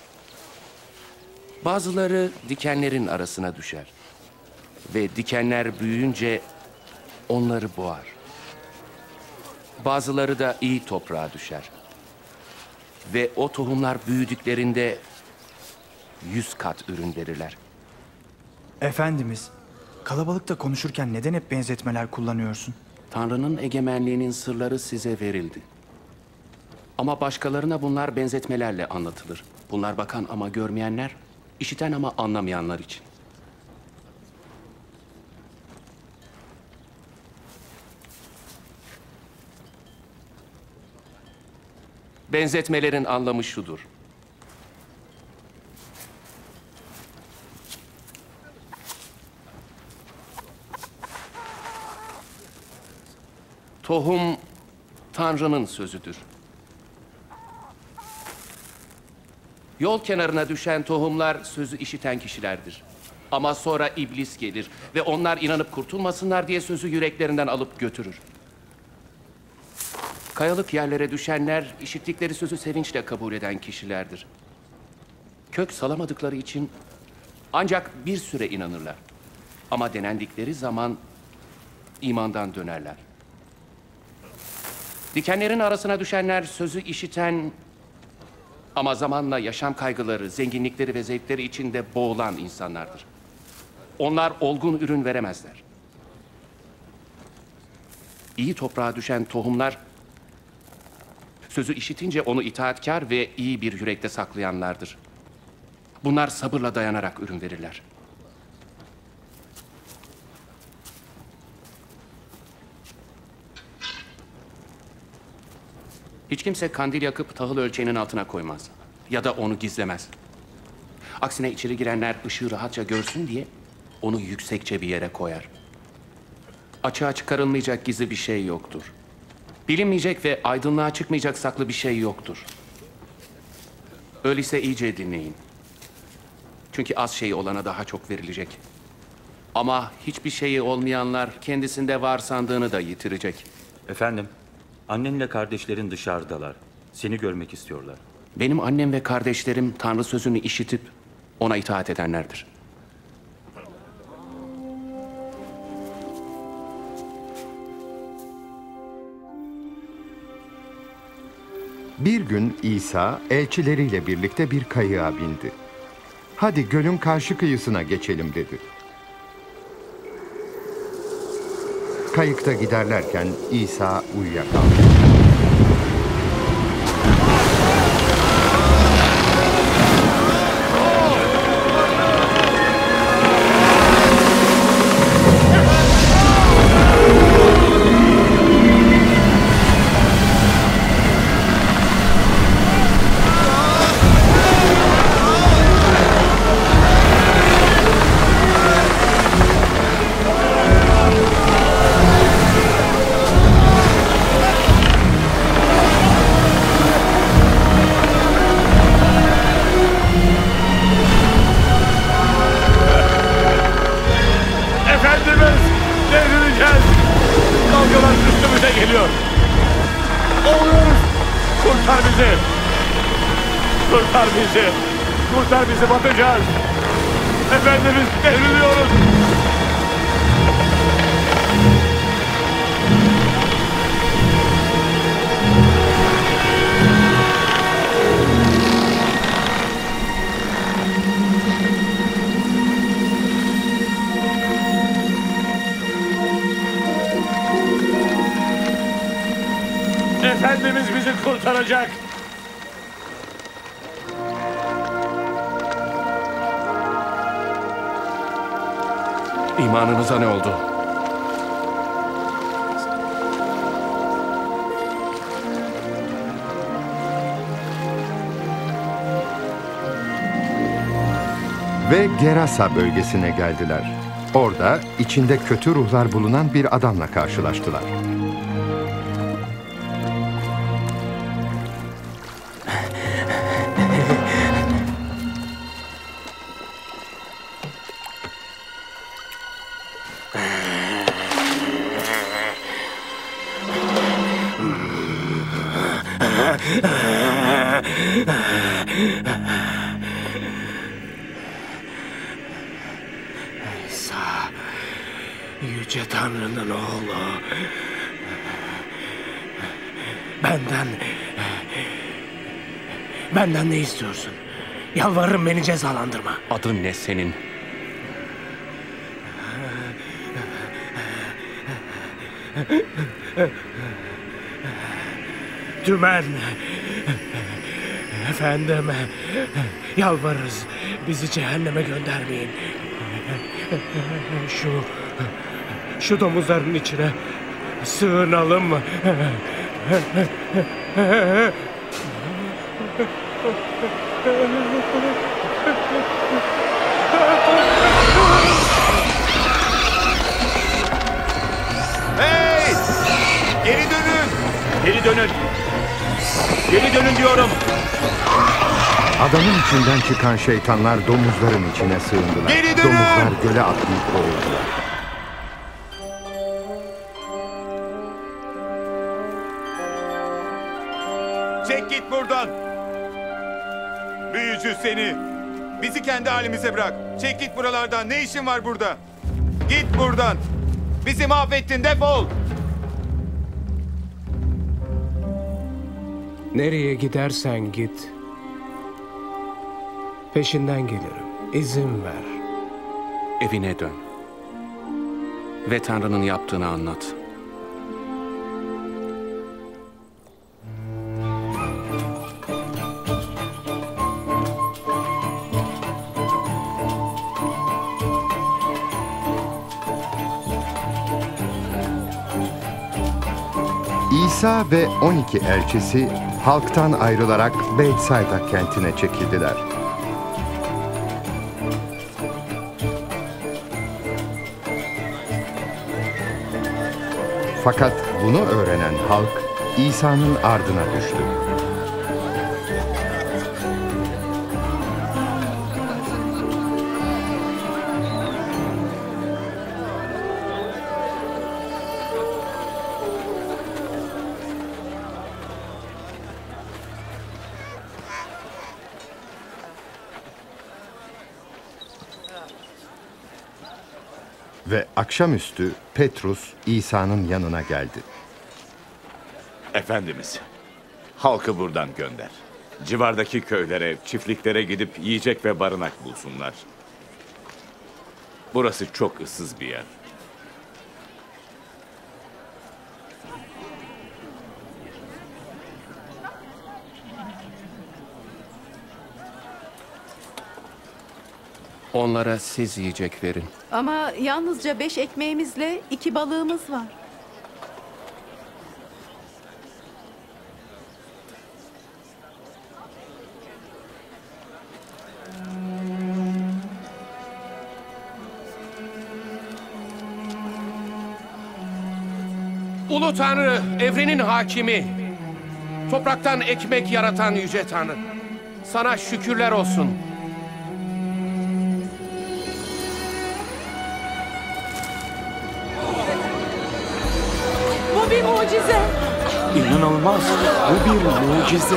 S14: Bazıları dikenlerin arasına düşer. Ve dikenler büyüyünce onları boğar. Bazıları da iyi toprağa düşer. Ve o tohumlar büyüdüklerinde yüz kat ürün verirler.
S15: Efendimiz, kalabalıkta konuşurken neden hep benzetmeler kullanıyorsun?
S14: Tanrı'nın egemenliğinin sırları size verildi. Ama başkalarına bunlar benzetmelerle anlatılır. Bunlar bakan ama görmeyenler, işiten ama anlamayanlar için. Benzetmelerin anlamı şudur. Tohum Tanrı'nın sözüdür. Yol kenarına düşen tohumlar sözü işiten kişilerdir. Ama sonra iblis gelir ve onlar inanıp kurtulmasınlar diye sözü yüreklerinden alıp götürür. Kayalık yerlere düşenler işittikleri sözü sevinçle kabul eden kişilerdir. Kök salamadıkları için ancak bir süre inanırlar. Ama denendikleri zaman imandan dönerler. Dikenlerin arasına düşenler sözü işiten ama zamanla yaşam kaygıları, zenginlikleri ve zevkleri içinde boğulan insanlardır. Onlar olgun ürün veremezler. İyi toprağa düşen tohumlar sözü işitince onu itaatkar ve iyi bir yürekte saklayanlardır. Bunlar sabırla dayanarak ürün verirler. Hiç kimse kandil yakıp tahıl ölçeğinin altına koymaz. Ya da onu gizlemez. Aksine içeri girenler ışığı rahatça görsün diye onu yüksekçe bir yere koyar. Açığa çıkarılmayacak gizli bir şey yoktur. Bilinmeyecek ve aydınlığa çıkmayacak saklı bir şey yoktur. Öyleyse iyice dinleyin. Çünkü az şey olana daha çok verilecek. Ama hiçbir şeyi olmayanlar kendisinde var sandığını da yitirecek.
S18: Efendim, annenle kardeşlerin dışarıdalar. Seni görmek istiyorlar.
S14: Benim annem ve kardeşlerim Tanrı sözünü işitip ona itaat edenlerdir.
S2: Bir gün İsa elçileriyle birlikte bir kayığa bindi. Hadi gölün karşı kıyısına geçelim dedi. Kayıkta giderlerken İsa uyuyakaldı.
S6: Kurtar bizi! Kurtar bizi, batacağız! Efendimiz, devriliyoruz! Efendimiz bizi kurtaracak!
S14: İmanınıza ne oldu?
S2: Ve Gerasa bölgesine geldiler. Orada içinde kötü ruhlar bulunan bir adamla karşılaştılar.
S1: İsa, Yüce Tanrı'nın oğlu. Benden... Benden ne istiyorsun? Yalvarırım, beni cezalandırma.
S14: Adın ne senin?
S1: Dümen. Efendim, yalvarırız, bizi cehenneme göndermeyin. Şu, şu domuzların içine sığınalım.
S6: Hey! Geri dönün! Geri dönün! Geri dönün diyorum!
S2: Adamın içinden çıkan şeytanlar domuzların içine sığındılar.
S6: Geri dönün!
S2: Domuzlar göle atlayıp boğuldular.
S6: Çek git buradan! Büyücü seni! Bizi kendi halimize bırak! Çek git buralardan! Ne işin var burada? Git buradan! Bizi mahvettin, defol!
S1: Nereye gidersen git. Peşinden gelirim. İzin ver.
S14: Evine dön. Ve Tanrı'nın yaptığını anlat.
S2: İsa ve on iki elçisi halktan ayrılarak Bethsaida kentine çekildiler. Fakat bunu öğrenen halk İsa'nın ardına düştü. Ve akşamüstü Petrus İsa'nın yanına geldi.
S16: Efendimiz, Halkı buradan gönder. Civardaki köylere, çiftliklere gidip yiyecek ve barınak bulsunlar. Burası çok ıssız bir yer.
S14: Onlara siz yiyecek verin.
S5: Ama yalnızca beş ekmeğimizle iki balığımız var.
S14: Ulu Tanrı, evrenin hakimi, topraktan ekmek yaratan yüce Tanrı, sana şükürler olsun.
S5: Bu bir mucize.
S10: İnanılmaz. Bu bir mucize.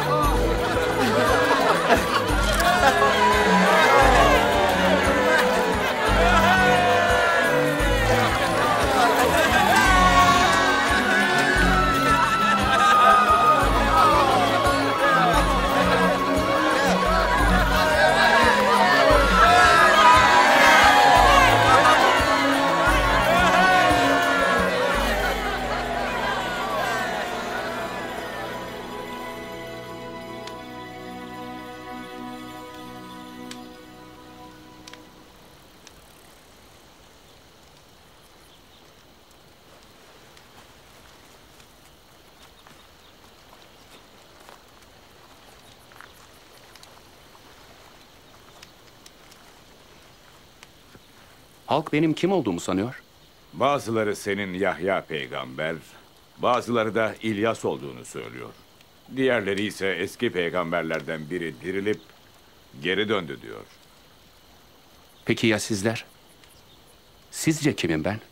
S14: Halk benim kim olduğumu sanıyor.
S16: Bazıları senin Yahya peygamber, bazıları da İlyas olduğunu söylüyor. Diğerleri ise eski peygamberlerden biri dirilip geri döndü diyor.
S14: Peki ya sizler? Sizce kimim ben?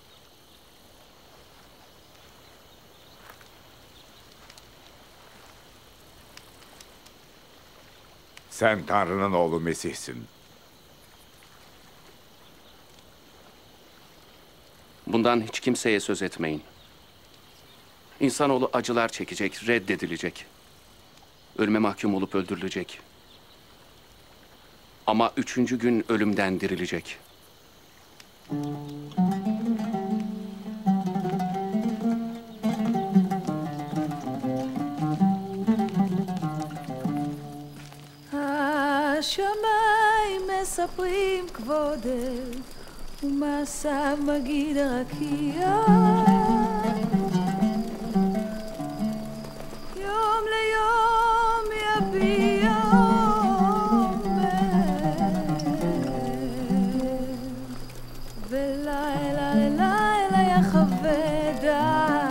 S16: Sen Tanrı'nın oğlu Mesih'sin.
S14: Bundan hiç kimseye söz etmeyin. İnsanoğlu acılar çekecek, reddedilecek. Ölüme mahkum olup öldürülecek. Ama üçüncü gün ölümden dirilecek.
S19: השמיים מספרים כבודך ומעשיו מגיד הרקיע יום ליום יביע עומד ולילה ללילה יחווה דעת.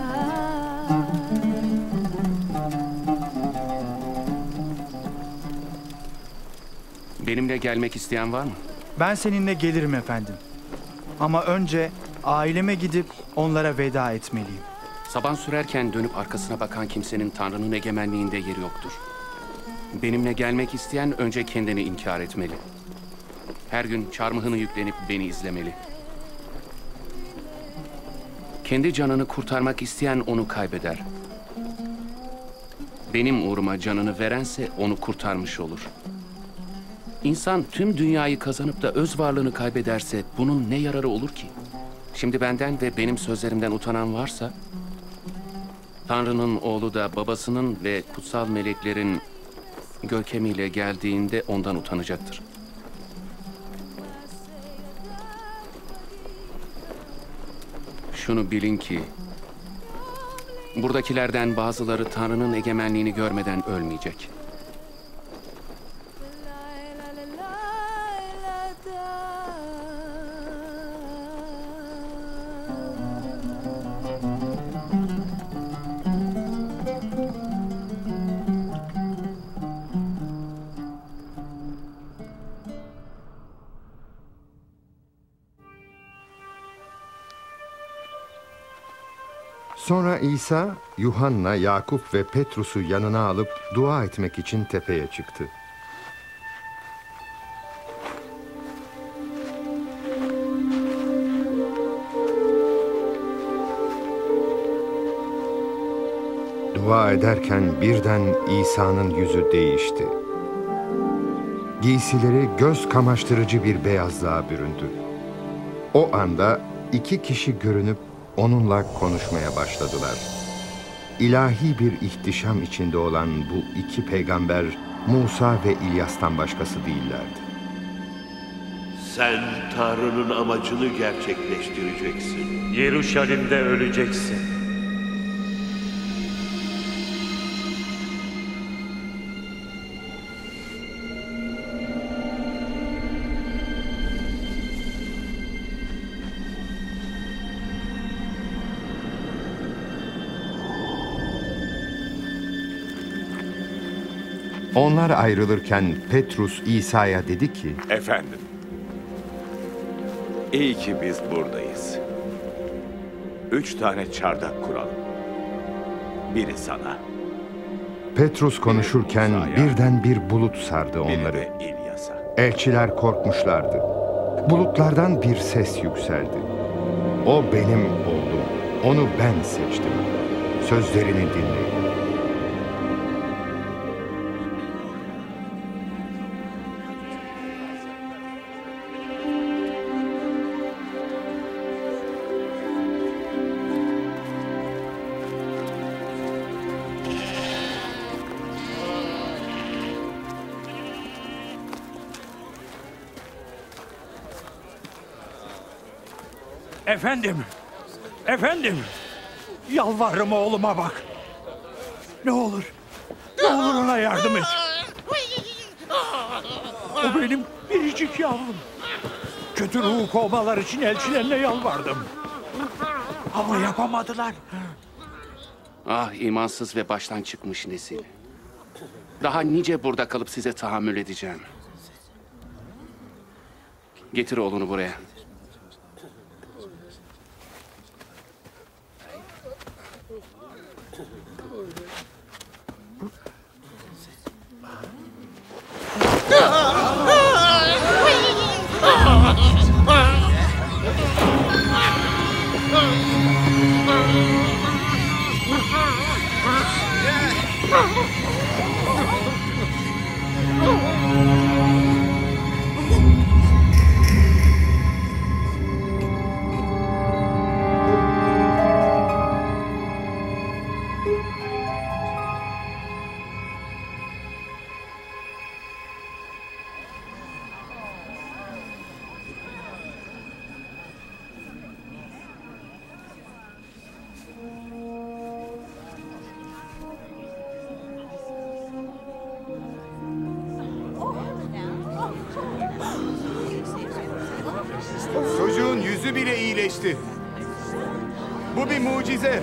S14: Benimle gelmek isteyen var mı?
S15: Ben seninle gelirim efendim. Ama önce aileme gidip onlara veda etmeliyim.
S14: Saban sürerken dönüp arkasına bakan kimsenin Tanrı'nın egemenliğinde yeri yoktur. Benimle gelmek isteyen önce kendini inkar etmeli. Her gün çarmıhını yüklenip beni izlemeli. Kendi canını kurtarmak isteyen onu kaybeder. Benim uğruma canını verense onu kurtarmış olur. İnsan tüm dünyayı kazanıp da öz varlığını kaybederse bunun ne yararı olur ki? Şimdi benden ve benim sözlerimden utanan varsa, Tanrı'nın oğlu da babasının ve kutsal meleklerin görkemiyle geldiğinde ondan utanacaktır. Şunu bilin ki, buradakilerden bazıları Tanrı'nın egemenliğini görmeden ölmeyecek.
S2: Sonra İsa, Yuhanna, Yakup ve Petrus'u yanına alıp dua etmek için tepeye çıktı. dua ederken birden İsa'nın yüzü değişti. Giysileri göz kamaştırıcı bir beyazlığa büründü. O anda iki kişi görünüp onunla konuşmaya başladılar. İlahi bir ihtişam içinde olan bu iki peygamber Musa ve İlyas'tan başkası değillerdi.
S7: Sen Tanrı'nın amacını gerçekleştireceksin.
S17: Yeruşalim'de öleceksin.
S2: Onlar ayrılırken Petrus İsa'ya dedi ki,
S16: Efendim, iyi ki biz buradayız. Üç tane çardak kuralım. Biri sana.
S2: Petrus konuşurken birden bir bulut sardı onları. Elçiler korkmuşlardı. Bulutlardan bir ses yükseldi. O benim oğlum, onu ben seçtim. Sözlerini dinleyin.
S8: Efendim, efendim, yalvarırım oğluma bak. Ne olur, ne olur ona yardım et. O benim biricik yavrum. Kötü ruhu kovmalar için elçilerine yalvardım. Ama yapamadılar.
S14: Ah imansız ve baştan çıkmış nesil. Daha nice burada kalıp size tahammül edeceğim. Getir oğlunu buraya.
S6: Çocuğun yüzü bile iyileşti. Bu bir mucize.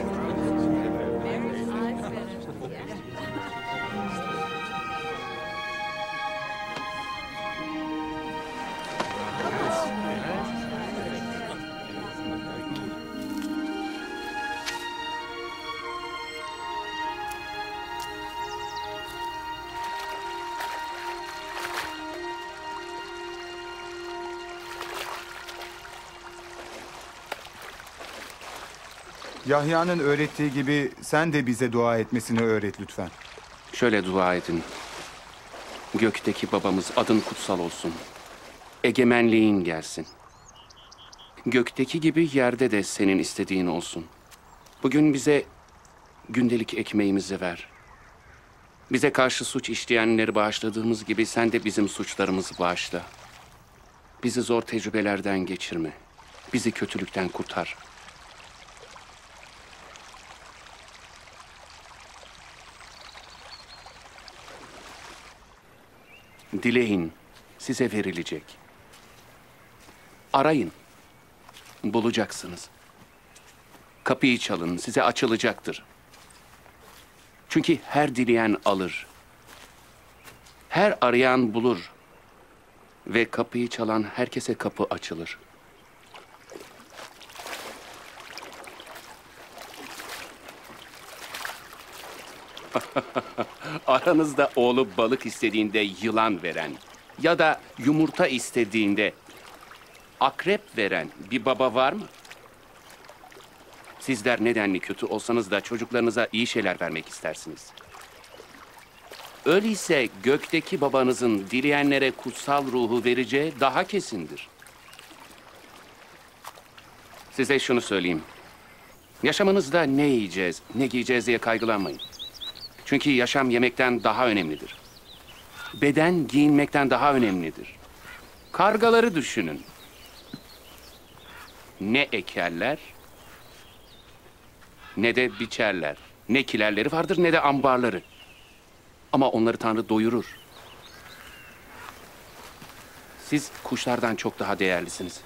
S10: Yahya'nın öğrettiği gibi sen de bize dua etmesini öğret lütfen.
S14: Şöyle dua edin. Gökteki babamız adın kutsal olsun. Egemenliğin gelsin. Gökteki gibi yerde de senin istediğin olsun. Bugün bize gündelik ekmeğimizi ver. Bize karşı suç işleyenleri bağışladığımız gibi sen de bizim suçlarımızı bağışla. Bizi zor tecrübelerden geçirme. Bizi kötülükten kurtar. Dileyin, size verilecek. Arayın, bulacaksınız. Kapıyı çalın, size açılacaktır. Çünkü her dileyen alır. Her arayan bulur. Ve kapıyı çalan herkese kapı açılır. Aranızda oğlu balık istediğinde yılan veren ya da yumurta istediğinde akrep veren bir baba var mı? Sizler nedenli kötü olsanız da çocuklarınıza iyi şeyler vermek istersiniz. Öyleyse gökteki babanızın dileyenlere kutsal ruhu vereceği daha kesindir. Size şunu söyleyeyim. Yaşamınızda ne yiyeceğiz, ne giyeceğiz diye kaygılanmayın. Çünkü yaşam yemekten daha önemlidir. Beden giyinmekten daha önemlidir. Kargaları düşünün. Ne ekerler, ne de biçerler. Ne kilerleri vardır, ne de ambarları. Ama onları Tanrı doyurur. Siz kuşlardan çok daha değerlisiniz.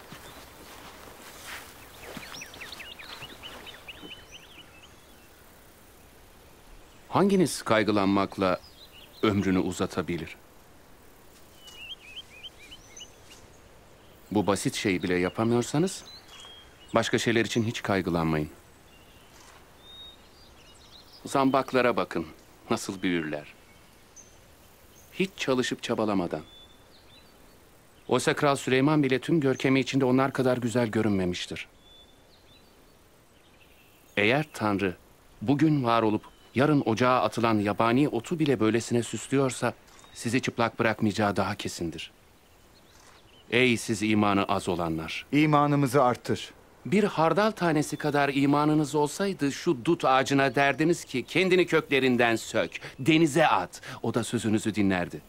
S14: Hanginiz kaygılanmakla ömrünü uzatabilir? Bu basit şeyi bile yapamıyorsanız, başka şeyler için hiç kaygılanmayın. Zambaklara bakın, nasıl büyürler. Hiç çalışıp çabalamadan. Oysa Kral Süleyman bile tüm görkemi içinde onlar kadar güzel görünmemiştir. Eğer Tanrı bugün var olup yarın ocağa atılan yabani otu bile böylesine süslüyorsa, sizi çıplak bırakmayacağı daha kesindir. Ey siz imanı az olanlar!
S10: İmanımızı arttır.
S14: Bir hardal tanesi kadar imanınız olsaydı şu dut ağacına derdiniz ki kendini köklerinden sök, denize at. O da sözünüzü dinlerdi.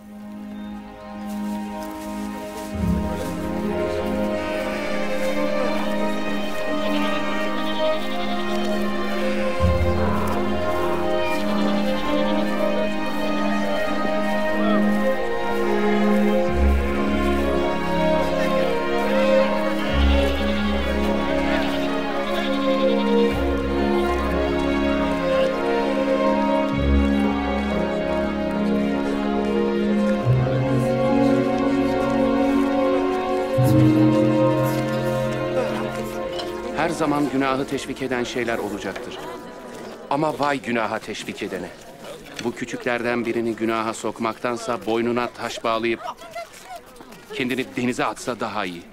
S14: Her zaman günahı teşvik eden şeyler olacaktır. Ama vay günaha teşvik edene. Bu küçüklerden birini günaha sokmaktansa boynuna taş bağlayıp kendini denize atsa daha iyi.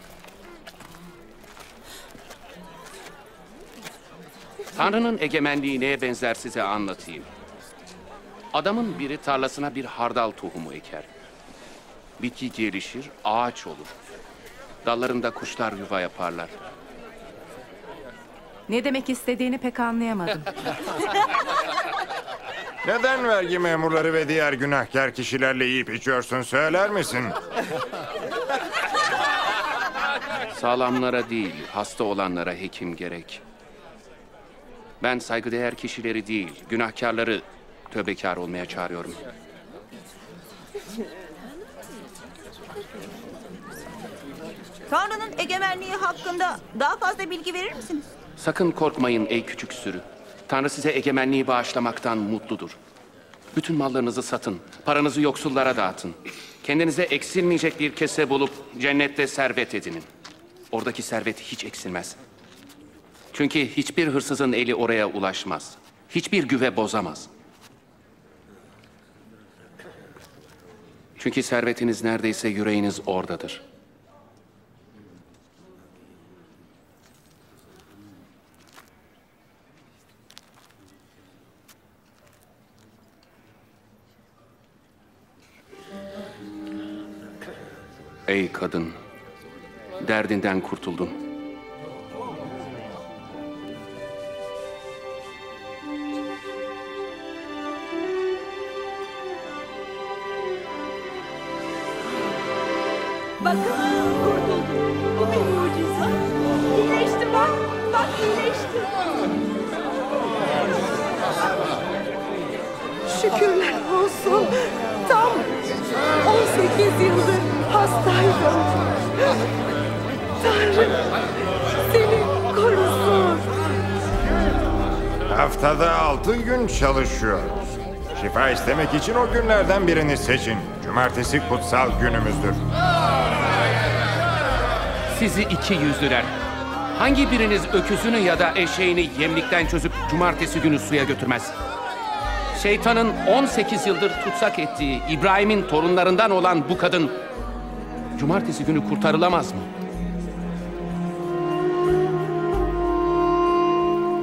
S14: Tanrı'nın egemenliği neye benzer size anlatayım. Adamın biri tarlasına bir hardal tohumu eker. Bitki gelişir, ağaç olur. Dallarında kuşlar yuva yaparlar.
S20: Ne demek istediğini pek anlayamadım.
S13: Neden vergi memurları ve diğer günahkar kişilerle yiyip içiyorsun söyler misin?
S14: Sağlamlara değil, hasta olanlara hekim gerek. Ben saygıdeğer kişileri değil, günahkarları tövbekar olmaya çağırıyorum.
S9: Tanrı'nın egemenliği hakkında daha fazla bilgi verir misiniz?
S14: Sakın korkmayın ey küçük sürü. Tanrı size egemenliği bağışlamaktan mutludur. Bütün mallarınızı satın, paranızı yoksullara dağıtın. Kendinize eksilmeyecek bir kese bulup cennette servet edinin. Oradaki servet hiç eksilmez. Çünkü hiçbir hırsızın eli oraya ulaşmaz. Hiçbir güve bozamaz. Çünkü servetiniz neredeyse yüreğiniz oradadır. Ey kadın, derdinden kurtuldun.
S19: Bakın, kurtuldum. Bu bir mucize. İyileşti bak, bak iyileşti.
S5: Şükürler olsun. Tam on sekiz yıldır hastaydım. Tanrım seni korusun.
S13: Haftada altı gün çalışıyoruz. Şifa istemek için o günlerden birini seçin. Cumartesi kutsal günümüzdür.
S14: Sizi iki yüzlüler. Hangi biriniz öküzünü ya da eşeğini yemlikten çözüp cumartesi günü suya götürmez? Şeytanın on sekiz yıldır tutsak ettiği İbrahim'in torunlarından olan bu kadın cumartesi günü kurtarılamaz mı?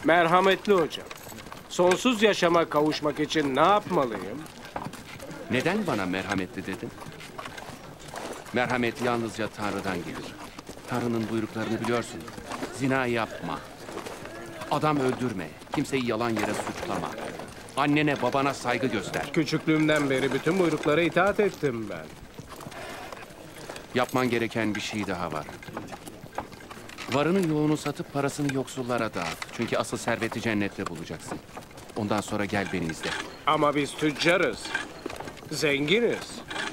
S1: Merhametli hocam. Sonsuz yaşama kavuşmak için ne yapmalıyım?
S14: Neden bana merhametli dedin? Merhamet yalnızca Tanrı'dan gelir. Tanrı'nın buyruklarını biliyorsun. Zina yapma. Adam öldürme. Kimseyi yalan yere suçlama. Annene babana saygı göster.
S1: Küçüklüğümden beri bütün buyruklara itaat ettim ben.
S14: Yapman gereken bir şey daha var. Varını yoğunu satıp parasını yoksullara dağıt. Çünkü asıl serveti cennette bulacaksın. Ondan sonra gel beni izle.
S1: Ama biz tüccarız. Zenginiz.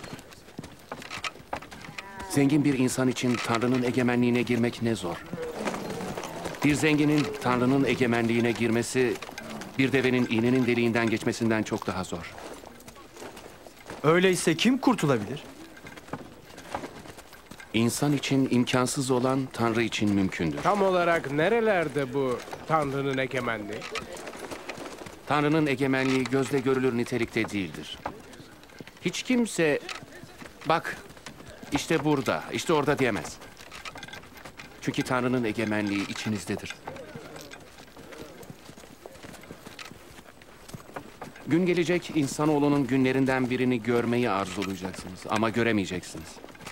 S14: Zengin bir insan için Tanrı'nın egemenliğine girmek ne zor. Bir zenginin Tanrı'nın egemenliğine girmesi, bir devenin iğnenin deliğinden geçmesinden çok daha zor.
S15: Öyleyse kim kurtulabilir?
S14: İnsan için imkansız olan Tanrı için mümkündür.
S1: Tam olarak nerelerde bu Tanrı'nın egemenliği?
S14: Tanrı'nın egemenliği gözle görülür nitelikte değildir. Hiç kimse, bak işte burada, işte orada diyemez. Çünkü Tanrı'nın egemenliği içinizdedir. Gün gelecek insanoğlunun günlerinden birini görmeyi arzulayacaksınız ama göremeyeceksiniz.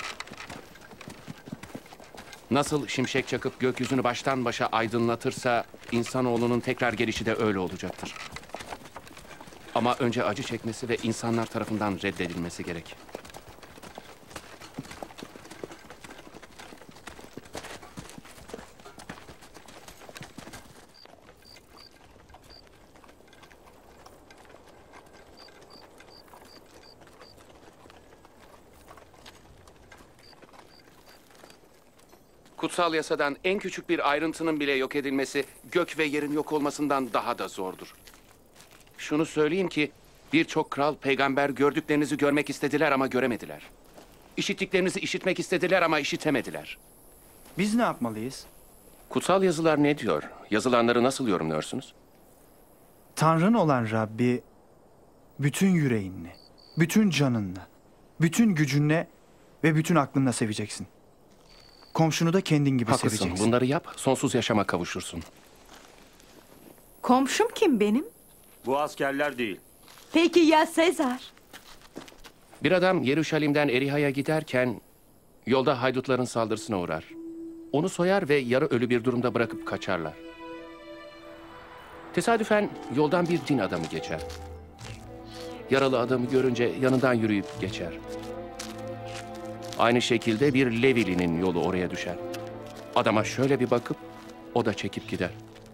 S14: Nasıl şimşek çakıp gökyüzünü baştan başa aydınlatırsa insanoğlunun tekrar gelişi de öyle olacaktır. Ama önce acı çekmesi ve insanlar tarafından reddedilmesi gerek. Kutsal yasadan en küçük bir ayrıntının bile yok edilmesi, gök ve yerin yok olmasından daha da zordur. Şunu söyleyeyim ki, birçok kral, peygamber gördüklerinizi görmek istediler ama göremediler. İşittiklerinizi işitmek istediler ama işitemediler.
S15: Biz ne yapmalıyız?
S14: Kutsal yazılar ne diyor? Yazılanları nasıl yorumluyorsunuz?
S15: Tanrın olan Rabbi bütün yüreğinle, bütün canınla, bütün gücünle ve bütün aklınla seveceksin. Komşunu da kendin gibi
S14: Haklısın.
S15: seveceksin.
S14: Bunları yap, sonsuz yaşama kavuşursun.
S20: Komşum kim benim?
S17: Bu askerler değil.
S19: Peki ya Sezar?
S14: Bir adam Yeruşalim'den Eriha'ya giderken yolda haydutların saldırısına uğrar. Onu soyar ve yarı ölü bir durumda bırakıp kaçarlar. Tesadüfen yoldan bir din adamı geçer. Yaralı adamı görünce yanından yürüyüp geçer. Aynı şekilde bir Levili'nin yolu oraya düşer. Adama şöyle bir bakıp o da çekip gider.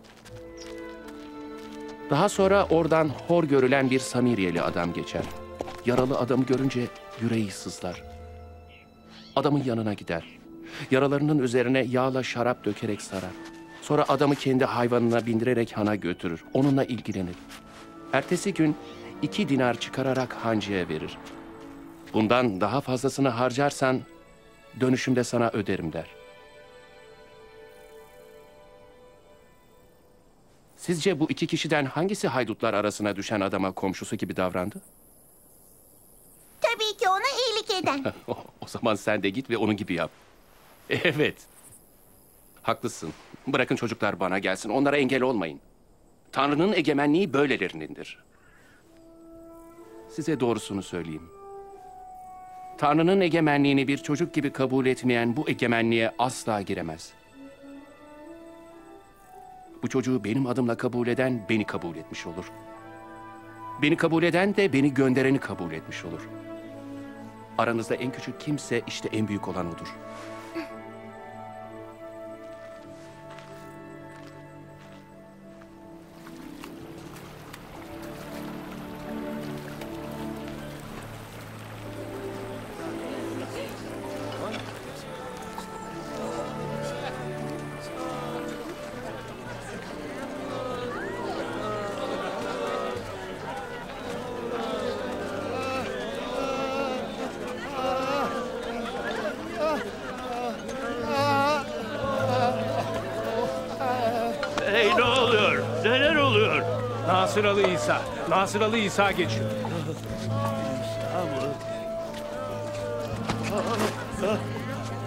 S14: Daha sonra oradan hor görülen bir Samiriyeli adam geçer. Yaralı adamı görünce yüreği sızlar. Adamın yanına gider. Yaralarının üzerine yağla şarap dökerek sarar. Sonra adamı kendi hayvanına bindirerek hana götürür. Onunla ilgilenir. Ertesi gün iki dinar çıkararak hancıya verir. Bundan daha fazlasını harcarsan dönüşümde sana öderim der. Sizce bu iki kişiden hangisi haydutlar arasına düşen adama komşusu gibi davrandı?
S21: Tabii ki ona iyilik eden.
S14: O zaman sen de git ve onun gibi yap. Evet. Haklısın. Bırakın çocuklar bana gelsin. Onlara engel olmayın. Tanrı'nın egemenliği böylelerinindir. Size doğrusunu söyleyeyim. Tanrı'nın egemenliğini bir çocuk gibi kabul etmeyen bu egemenliğe asla giremez. Bu çocuğu benim adımla kabul eden beni kabul etmiş olur. Beni kabul eden de beni göndereni kabul etmiş olur. Aranızda en küçük kimse işte en büyük olan odur.
S17: Hey ne oluyor? Neler oluyor?
S1: Nasıralı İsa. Nasıralı İsa geçiyor.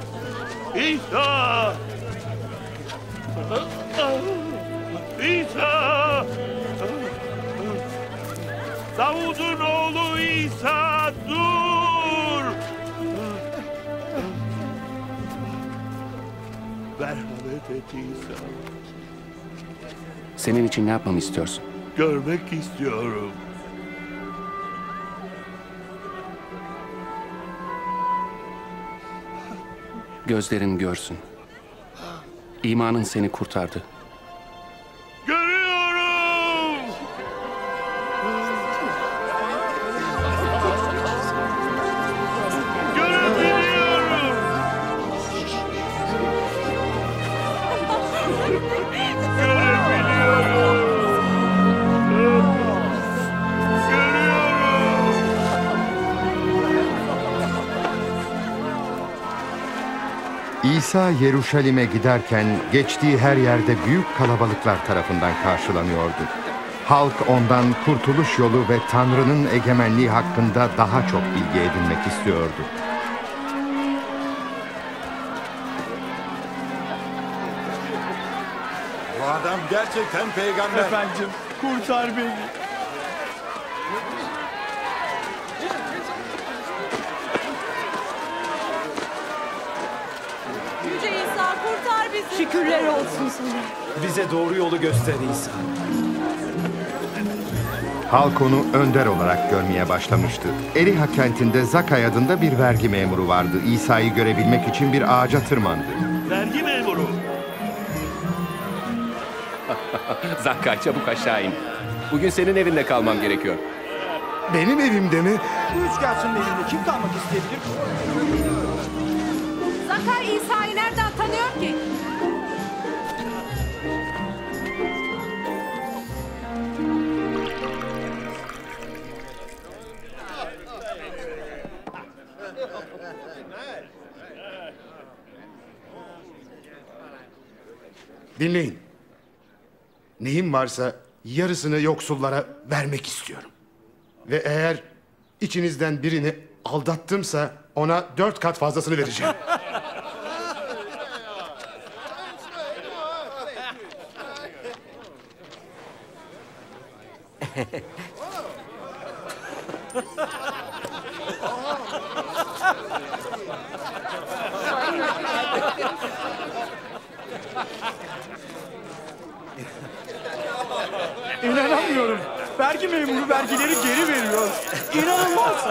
S17: İsa! İsa!
S21: Davud'un oğlu İsa, dur!
S7: Merhamet et İsa.
S14: Senin için ne yapmamı istiyorsun?
S7: Görmek istiyorum.
S14: Gözlerin görsün. İmanın seni kurtardı.
S21: Görüyorum! Görebiliyorum!
S2: İsa Yeruşalim'e giderken geçtiği her yerde büyük kalabalıklar tarafından karşılanıyordu. Halk ondan kurtuluş yolu ve Tanrı'nın egemenliği hakkında daha çok bilgi edinmek istiyordu.
S22: Bu adam gerçekten peygamber.
S15: Efendim, kurtar beni.
S4: Yüce İsa kurtar bizi. Şükürler olsun sana.
S23: Bize doğru yolu göster İsa.
S2: Halk onu önder olarak görmeye başlamıştı. Eriha kentinde Zakay adında bir vergi memuru vardı. İsa'yı görebilmek için bir ağaca tırmandı.
S21: Vergi memuru.
S14: Zakkay, çabuk aşağı in. Bugün senin evinde kalmam gerekiyor.
S11: Benim evimde mi?
S15: Bu üçkağıtçının evinde kim kalmak isteyebilir?
S20: Zakkay İsa'yı nereden tanıyor ki?
S11: Dinleyin. Neyim varsa yarısını yoksullara vermek istiyorum. Ve eğer içinizden birini aldattımsa ona dört kat fazlasını vereceğim.
S15: İnanamıyorum. Vergi memuru vergileri geri veriyor. İnanılmaz.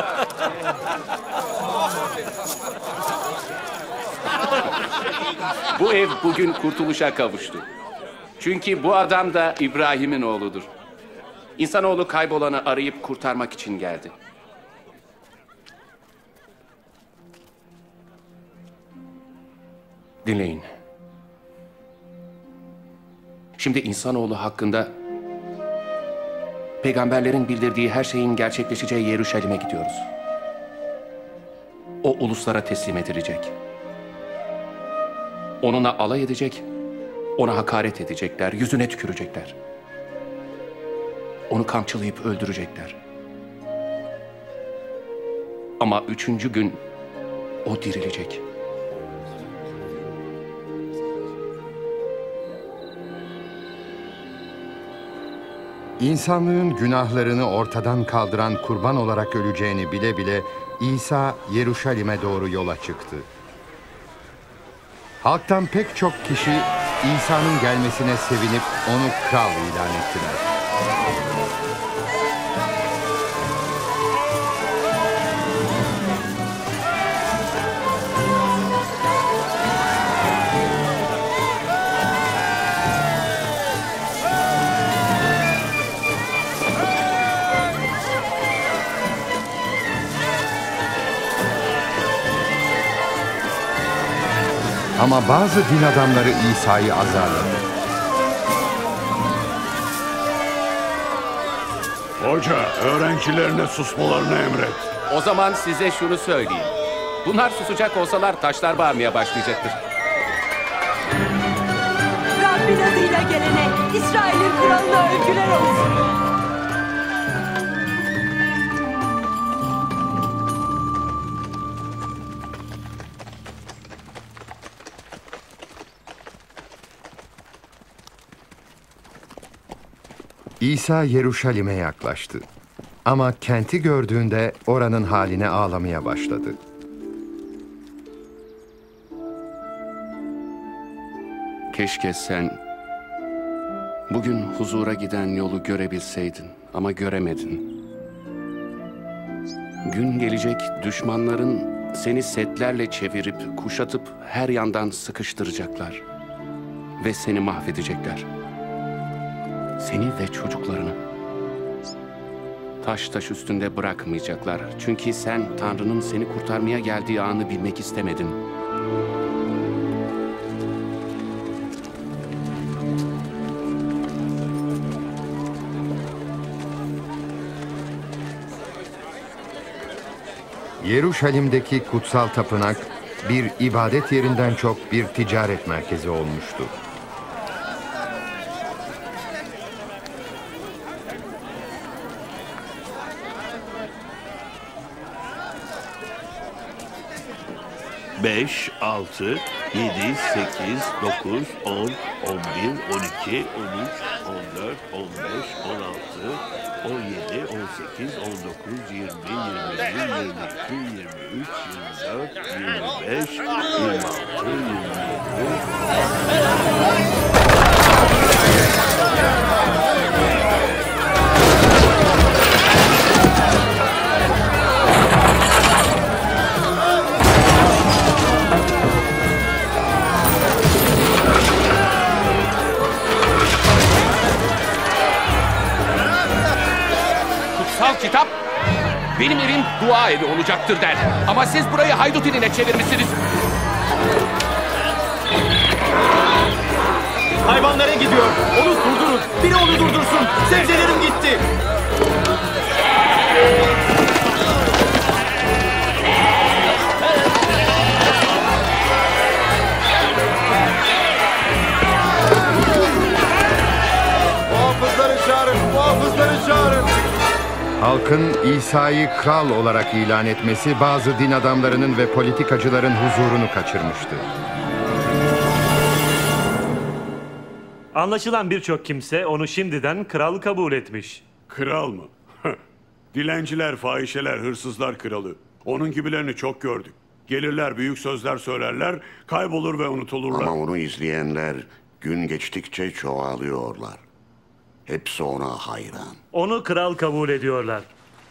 S14: Bu ev bugün kurtuluşa kavuştu. Çünkü bu adam da İbrahim'in oğludur. İnsanoğlu kaybolanı arayıp kurtarmak için geldi. Dinleyin. Şimdi insanoğlu hakkında peygamberlerin bildirdiği her şeyin gerçekleşeceği Yeruşalim'e gidiyoruz. O uluslara teslim edilecek. Onunla alay edecek, ona hakaret edecekler, yüzüne tükürecekler. Onu kamçılayıp öldürecekler. Ama üçüncü gün o dirilecek.
S2: İnsanlığın günahlarını ortadan kaldıran kurban olarak öleceğini bile bile İsa Yeruşalim'e doğru yola çıktı. Halktan pek çok kişi İsa'nın gelmesine sevinip onu kral ilan ettiler. Ama bazı din adamları İsa'yı azarladı.
S7: Hoca, öğrencilerine susmalarını emret.
S14: O zaman size şunu söyleyeyim. Bunlar susacak olsalar taşlar bağırmaya başlayacaktır.
S4: Rabbin adıyla gelene İsrail'in kralına övgüler olsun.
S2: İsa Yeruşalim'e yaklaştı. Ama kenti gördüğünde oranın haline ağlamaya başladı.
S14: Keşke sen bugün huzura giden yolu görebilseydin ama göremedin. Gün gelecek düşmanların seni setlerle çevirip kuşatıp her yandan sıkıştıracaklar ve seni mahvedecekler. Seni ve çocuklarını. Taş taş üstünde bırakmayacaklar. Çünkü sen Tanrı'nın seni kurtarmaya geldiği anı bilmek istemedin.
S2: Yeruşalim'deki kutsal tapınak bir ibadet yerinden çok bir ticaret merkezi olmuştu.
S7: Beş, altı, yedi, sekiz, dokuz, on, on bir, on iki, on üç, on dört, on beş, on altı, on yedi, on sekiz, on dokuz, yirmi, yirmi bir, yirmi iki, yirmi üç, yirmi dört, yirmi beş, yirmi altı, yirmi yedi.
S14: Kitap, benim evim dua evi olacaktır der. Ama siz burayı haydut iline çevirmişsiniz.
S23: Hayvanlara gidiyor. Onu durdurun. Biri onu durdursun. Sebzelerim gitti.
S6: Muhafızları çağırın, muhafızları çağırın.
S2: Halkın İsa'yı kral olarak ilan etmesi bazı din adamlarının ve politikacıların huzurunu kaçırmıştı.
S17: Anlaşılan birçok kimse onu şimdiden kral kabul etmiş.
S21: Kral mı? Dilenciler, fahişeler, hırsızlar kralı. Onun gibilerini çok gördük. Gelirler, büyük sözler söylerler, kaybolur ve unutulurlar.
S3: Ama onu izleyenler gün geçtikçe çoğalıyorlar. Hepsi ona hayran.
S17: Onu kral kabul ediyorlar.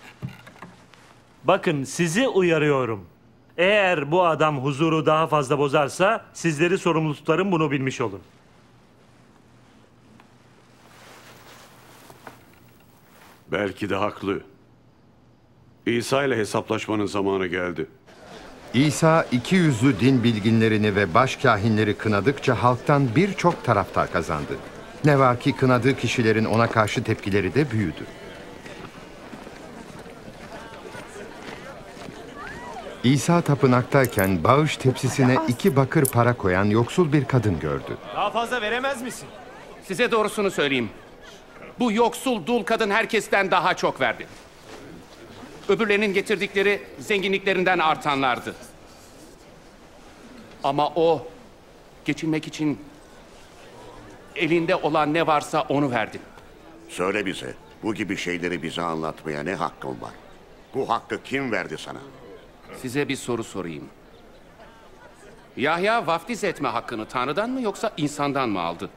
S17: Bakın sizi uyarıyorum. Eğer bu adam huzuru daha fazla bozarsa sizleri sorumlu tutarım, bunu bilmiş olun.
S21: Belki de haklı. İsa ile hesaplaşmanın zamanı geldi.
S2: İsa iki yüzlü din bilginlerini ve başkâhinleri kınadıkça halktan birçok taraftar kazandı. Ne var ki kınadığı kişilerin ona karşı tepkileri de büyüdü. İsa tapınaktayken bağış tepsisine iki bakır para koyan yoksul bir kadın gördü.
S23: Daha fazla veremez misin?
S14: Size doğrusunu söyleyeyim. Bu yoksul dul kadın herkesten daha çok verdi. Öbürlerinin getirdikleri zenginliklerinden artanlardı. Ama o geçinmek için elinde olan ne varsa onu verdi.
S3: Söyle bize, bu gibi şeyleri bize anlatmaya ne hakkın var? Bu hakkı kim verdi sana?
S14: Size bir soru sorayım. Yahya vaftiz etme hakkını Tanrı'dan mı yoksa insandan mı aldı?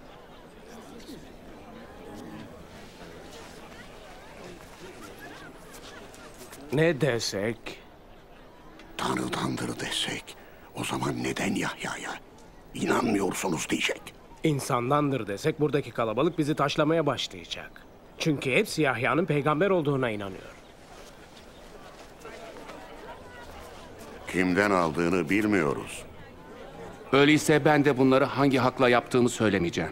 S1: Ne desek?
S3: Tanrı'dandır desek, o zaman neden Yahya'ya inanmıyorsunuz diyecek.
S1: İnsandandır desek buradaki kalabalık bizi taşlamaya başlayacak. Çünkü hepsi Yahya'nın peygamber olduğuna inanıyor.
S3: Kimden aldığını bilmiyoruz.
S14: Öyleyse ben de bunları hangi hakla yaptığımı söylemeyeceğim.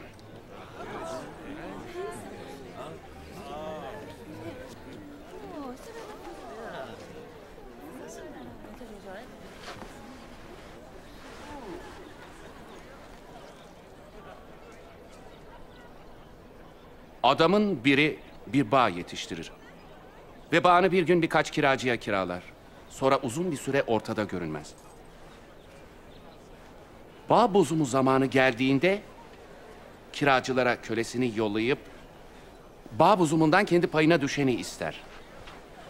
S14: Adamın biri bir bağ yetiştirir. Ve bağını bir gün birkaç kiracıya kiralar. Sonra uzun bir süre ortada görünmez. Bağ bozumu zamanı geldiğinde kiracılara kölesini yollayıp bağ bozumundan kendi payına düşeni ister.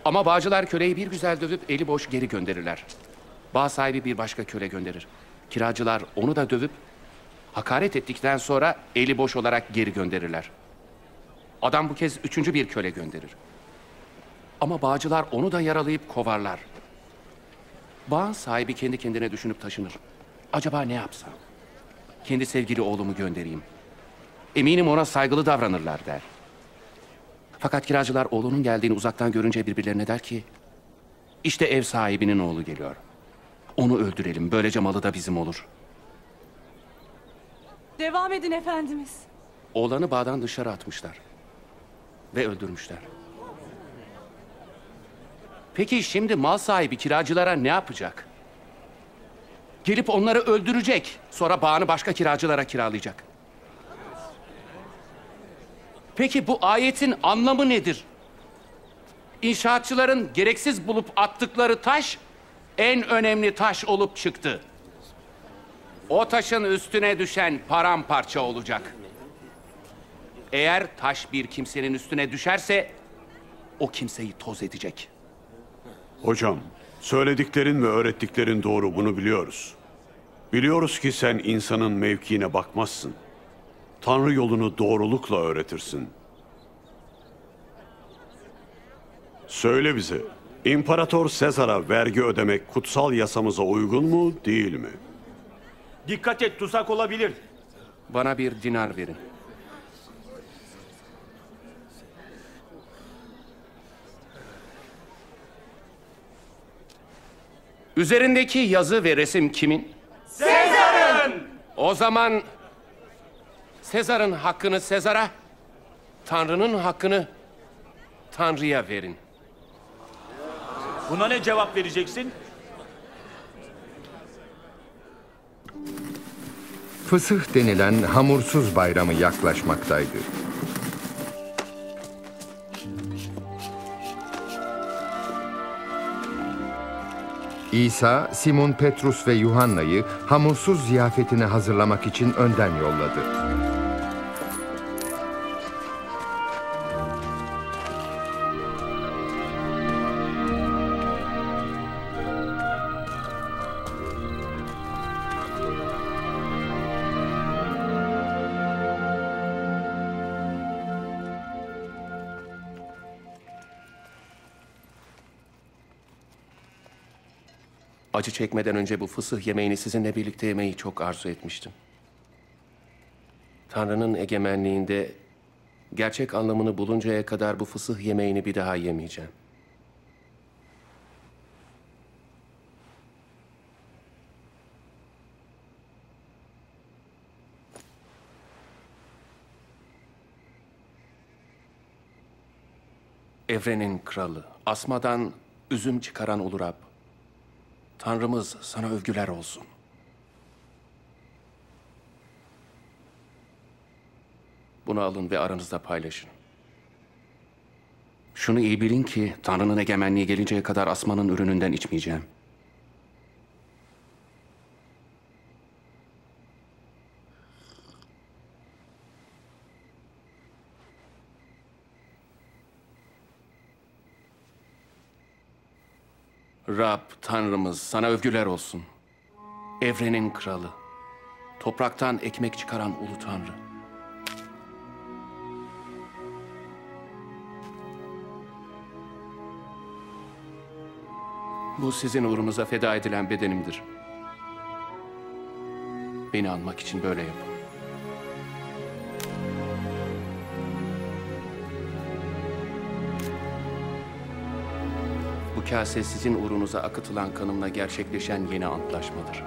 S14: Ama bağcılar köleyi bir güzel dövüp eli boş geri gönderirler. Bağ sahibi bir başka köle gönderir. Kiracılar onu da dövüp hakaret ettikten sonra eli boş olarak geri gönderirler. Adam bu kez üçüncü bir köle gönderir. Ama bağcılar onu da yaralayıp kovarlar. Bağın sahibi kendi kendine düşünüp taşınır. Acaba ne yapsam? Kendi sevgili oğlumu göndereyim. Eminim ona saygılı davranırlar der. Fakat kiracılar oğlunun geldiğini uzaktan görünce birbirlerine der ki, İşte ev sahibinin oğlu geliyor. Onu öldürelim, böylece malı da bizim olur.
S5: Devam edin efendimiz.
S14: Oğlanı bağdan dışarı atmışlar ve öldürmüşler. Peki şimdi mal sahibi kiracılara ne yapacak? Gelip onları öldürecek, sonra bağını başka kiracılara kiralayacak. Peki bu ayetin anlamı nedir? İnşaatçıların gereksiz bulup attıkları taş en önemli taş olup çıktı. O taşın üstüne düşen paramparça olacak. Eğer taş bir kimsenin üstüne düşerse o kimseyi toz edecek.
S21: Hocam, söylediklerin ve öğrettiklerin doğru, bunu biliyoruz. Biliyoruz ki sen insanın mevkiine bakmazsın. Tanrı yolunu doğrulukla öğretirsin. Söyle bize, İmparator Sezar'a vergi ödemek kutsal yasamıza uygun mu, değil mi?
S23: Dikkat et, tuzak olabilir.
S14: Bana bir dinar verin. Üzerindeki yazı ve resim kimin?
S23: Sezar'ın!
S14: O zaman Sezar'ın hakkını Sezar'a, Tanrı'nın hakkını Tanrı'ya verin.
S23: Buna ne cevap vereceksin?
S2: Fısıh denilen hamursuz bayramı yaklaşmaktaydı. İsa, Simon Petrus ve Yuhanna'yı hamursuz ziyafetini hazırlamak için önden yolladı.
S14: Acı çekmeden önce bu fısıh yemeğini sizinle birlikte yemeyi çok arzu etmiştim. Tanrı'nın egemenliğinde gerçek anlamını buluncaya kadar bu fısıh yemeğini bir daha yemeyeceğim. Evrenin kralı, asmadan üzüm çıkaran ulu Rab, Tanrımız sana övgüler olsun. Bunu alın ve aranızda paylaşın. Şunu iyi bilin ki Tanrı'nın egemenliği gelinceye kadar asmanın ürününden içmeyeceğim. Rab, Tanrımız sana övgüler olsun. Evrenin kralı, topraktan ekmek çıkaran ulu Tanrı. Bu sizin uğrunuza feda edilen bedenimdir. Beni anmak için böyle yapın. Bu kase sizin uğrunuza akıtılan kanımla gerçekleşen yeni antlaşmadır.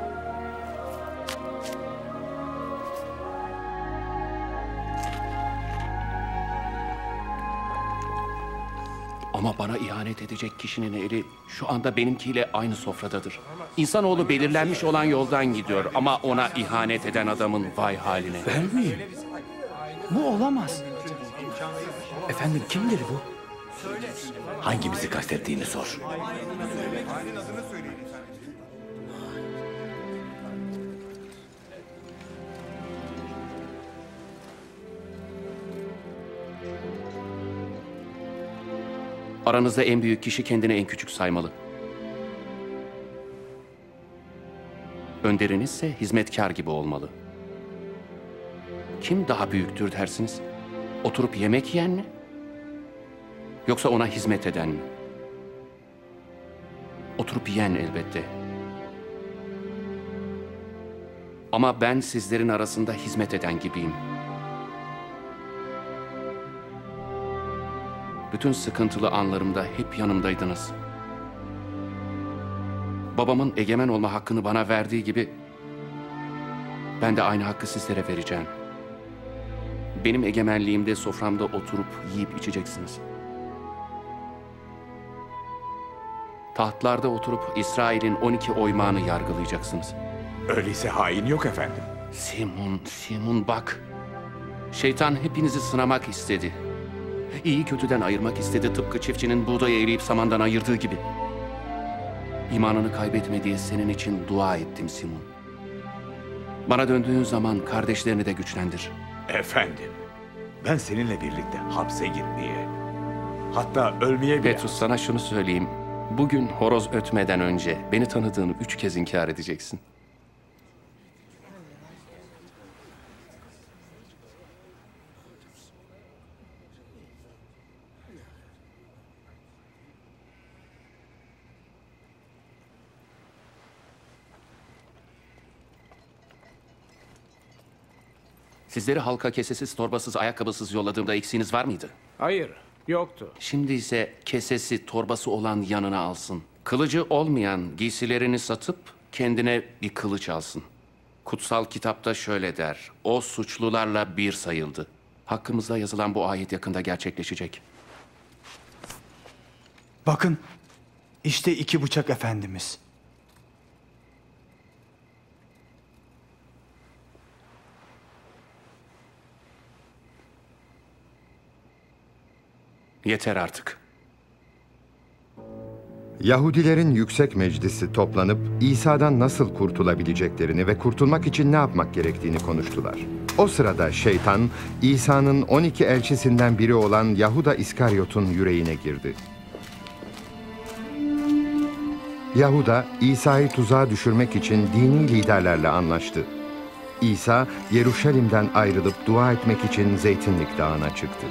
S14: Ama bana ihanet edecek kişinin eli şu anda benimkiyle aynı sofradadır. İnsanoğlu belirlenmiş olan yoldan gidiyor ama ona ihanet eden adamın vay haline.
S23: Ben miyim? Bu olamaz. Efendim kimdir bu? Hangimizi kastettiğini sor.
S14: Aranızda en büyük kişi kendini en küçük saymalı. Önderinizse hizmetkar gibi olmalı. Kim daha büyüktür dersiniz? Oturup yemek yiyen mi? Yoksa ona hizmet eden mi? Oturup yiyen elbette. Ama ben sizlerin arasında hizmet eden gibiyim. Bütün sıkıntılı anlarımda hep yanımdaydınız. Babamın egemen olma hakkını bana verdiği gibi ben de aynı hakkı sizlere vereceğim. Benim egemenliğimde soframda oturup yiyip içeceksiniz. Tahtlarda oturup İsrail'in on iki oymağını yargılayacaksınız.
S12: Öyleyse hain yok efendim.
S14: Simon, Simon bak. Şeytan hepinizi sınamak istedi. İyi kötüden ayırmak istedi, tıpkı çiftçinin buğdayı eleyip samandan ayırdığı gibi. İmanını kaybetme diye senin için dua ettim Simon. Bana döndüğün zaman kardeşlerini de güçlendir.
S12: Efendim, ben seninle birlikte hapse girmeye, hatta ölmeye bile...
S14: Petrus, sana şunu söyleyeyim. Bugün horoz ötmeden önce beni tanıdığını üç kez inkar edeceksin. Sizleri halka kesesiz, torbasız, ayakkabısız yolladığımda eksiğiniz var mıydı?
S1: Hayır, yoktu.
S14: Şimdi ise kesesi, torbası olan yanına alsın. Kılıcı olmayan giysilerini satıp kendine bir kılıç alsın. Kutsal kitapta şöyle der: o suçlularla bir sayıldı. Hakkımızda yazılan bu ayet yakında gerçekleşecek.
S15: Bakın, işte iki bıçak efendimiz.
S14: Yeter artık.
S2: Yahudilerin yüksek meclisi toplanıp İsa'dan nasıl kurtulabileceklerini ve kurtulmak için ne yapmak gerektiğini konuştular. O sırada şeytan, İsa'nın on iki elçisinden biri olan Yahuda İskaryot'un yüreğine girdi. Yahuda, İsa'yı tuzağa düşürmek için dini liderlerle anlaştı. İsa, Yeruşalim'den ayrılıp dua etmek için Zeytinlik Dağı'na çıktı.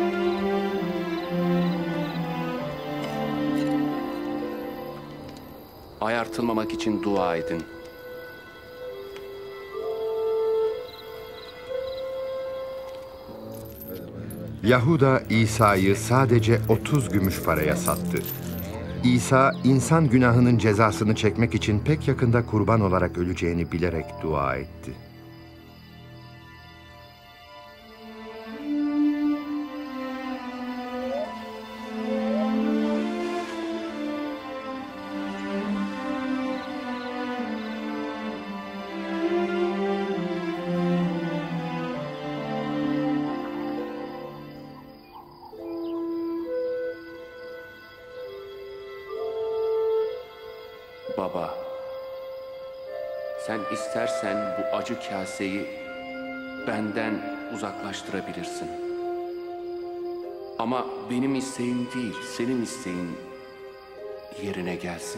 S14: Ayartılmamak için dua edin.
S2: Yahuda İsa'yı sadece otuz gümüş paraya sattı. İsa, insan günahının cezasını çekmek için pek yakında kurban olarak öleceğini bilerek dua etti.
S14: Baba, sen istersen bu acı kaseyi benden uzaklaştırabilirsin. Ama benim isteğim değil, senin isteğin yerine gelsin.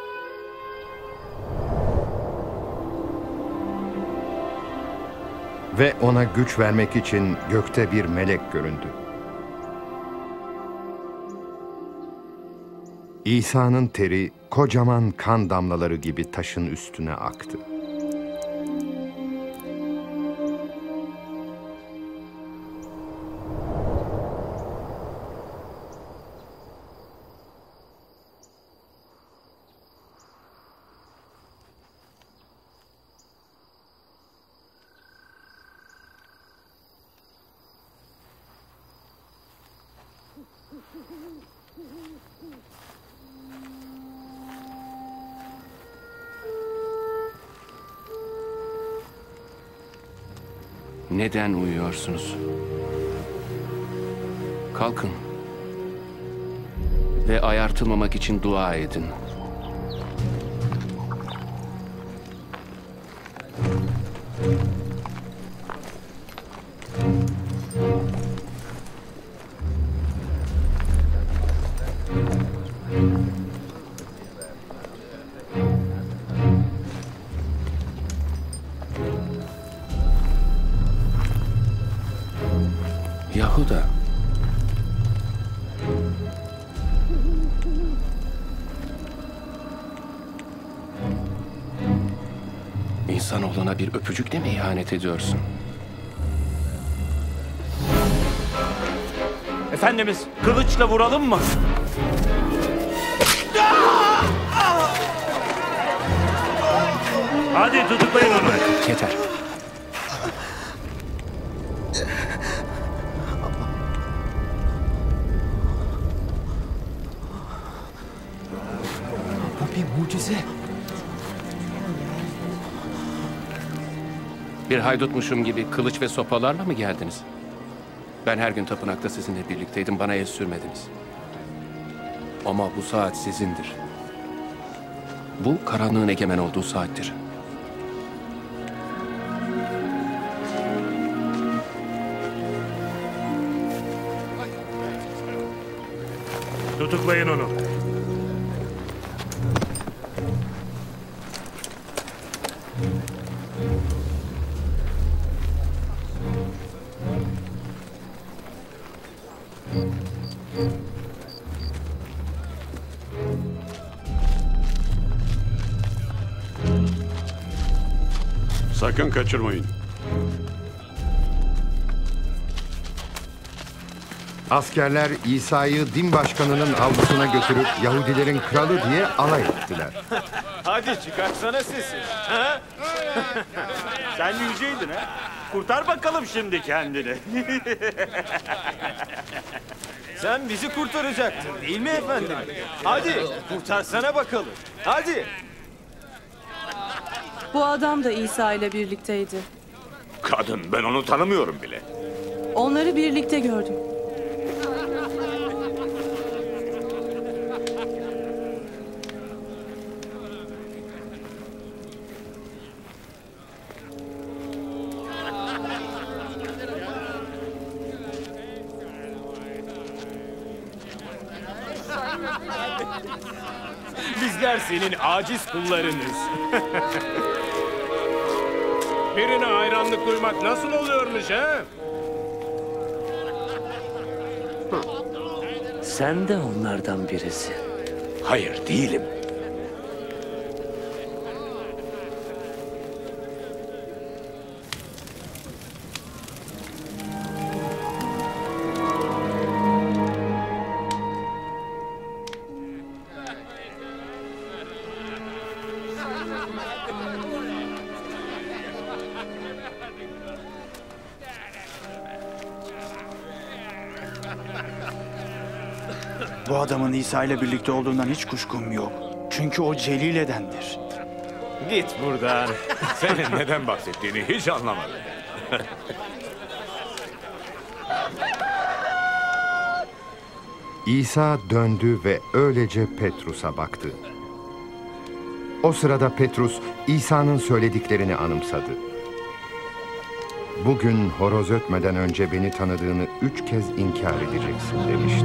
S2: Ve ona güç vermek için gökte bir melek göründü. İsa'nın teri kocaman kan damlaları gibi taşın üstüne aktı.
S14: Neden uyuyorsunuz? Kalkın ve ayartılmamak için dua edin. Yahuda. İnsanoğluna bir öpücükle mi ihanet ediyorsun?
S23: Efendimiz, kılıçla vuralım mı? Hadi tutuklayın onu.
S14: Yeter.
S23: Bu bir mucize.
S14: Bir haydutmuşum gibi kılıç ve sopalarla mı geldiniz? Ben her gün tapınakta sizinle birlikteydim, bana el sürmediniz. Ama bu saat sizindir. Bu karanlığın egemen olduğu saattir.
S17: Tutuklayın onu.
S21: Sakın kaçırmayın.
S2: Askerler İsa'yı din başkanının avlusuna götürüp Yahudilerin kralı diye alay ettiler.
S23: Hadi çıkarsana sesi. Ha? Sen yüceydin ha? Kurtar bakalım şimdi kendini. Sen bizi kurtaracaktın değil mi efendim? Hadi kurtarsana bakalım. Hadi.
S5: Bu adam da İsa ile birlikteydi.
S12: Kadın, ben onu tanımıyorum bile.
S5: Onları birlikte gördüm.
S23: Bizler senin aciz kullarınız.
S1: Birine hayranlık duymak nasıl oluyormuş ha?
S23: Sen de onlardan birisin.
S12: Hayır, değilim.
S15: Bu adamın İsa ile birlikte olduğundan hiç kuşkum yok. Çünkü o Celile'dendir.
S12: Git buradan. Senin neden bahsettiğini hiç anlamadım.
S2: İsa döndü ve öylece Petrus'a baktı. O sırada Petrus İsa'nın söylediklerini anımsadı. Bugün horoz ötmeden önce beni tanıdığını üç kez inkar edeceksin demişti.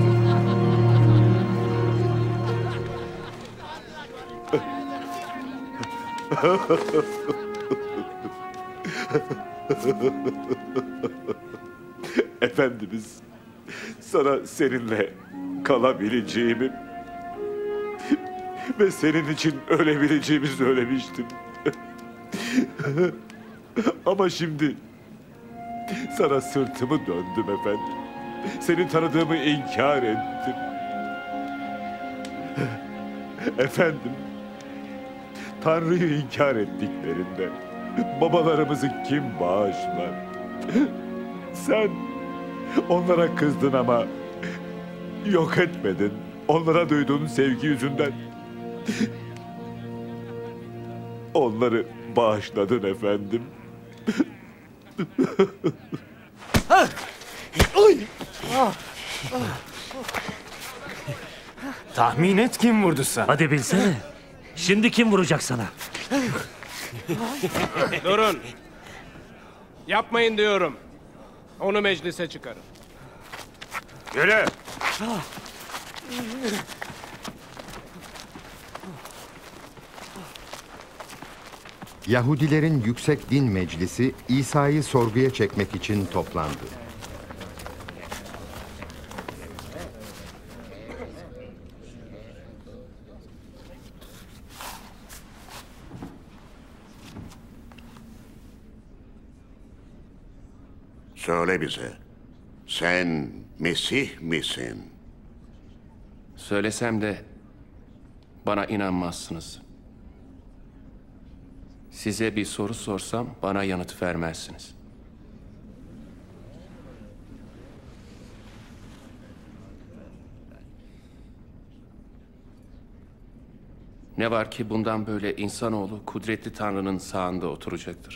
S12: Efendimiz, sana seninle kalabileceğimi ve senin için ölebileceğimi söylemiştim. Ama şimdi sana sırtımı döndüm efendim. Seni tanıdığımı inkar ettim. Efendim, Tanrı'yı inkar ettiklerinde babalarımızı kim bağışlar? Sen onlara kızdın ama yok etmedin. Onlara duyduğun sevgi yüzünden onları bağışladın efendim.
S23: Tahmin et kim vurdu sana?
S17: Hadi bilsene. Şimdi kim vuracak sana?
S1: Durun. Yapmayın diyorum. Onu meclise çıkarın.
S12: Yürü.
S2: Yahudilerin yüksek din meclisi İsa'yı sorguya çekmek için toplandı.
S3: Söyle bize. Sen Mesih misin?
S14: Söylesem de bana inanmazsınız. Size bir soru sorsam bana yanıt vermezsiniz. Ne var ki bundan böyle insanoğlu kudretli Tanrı'nın sağında oturacaktır.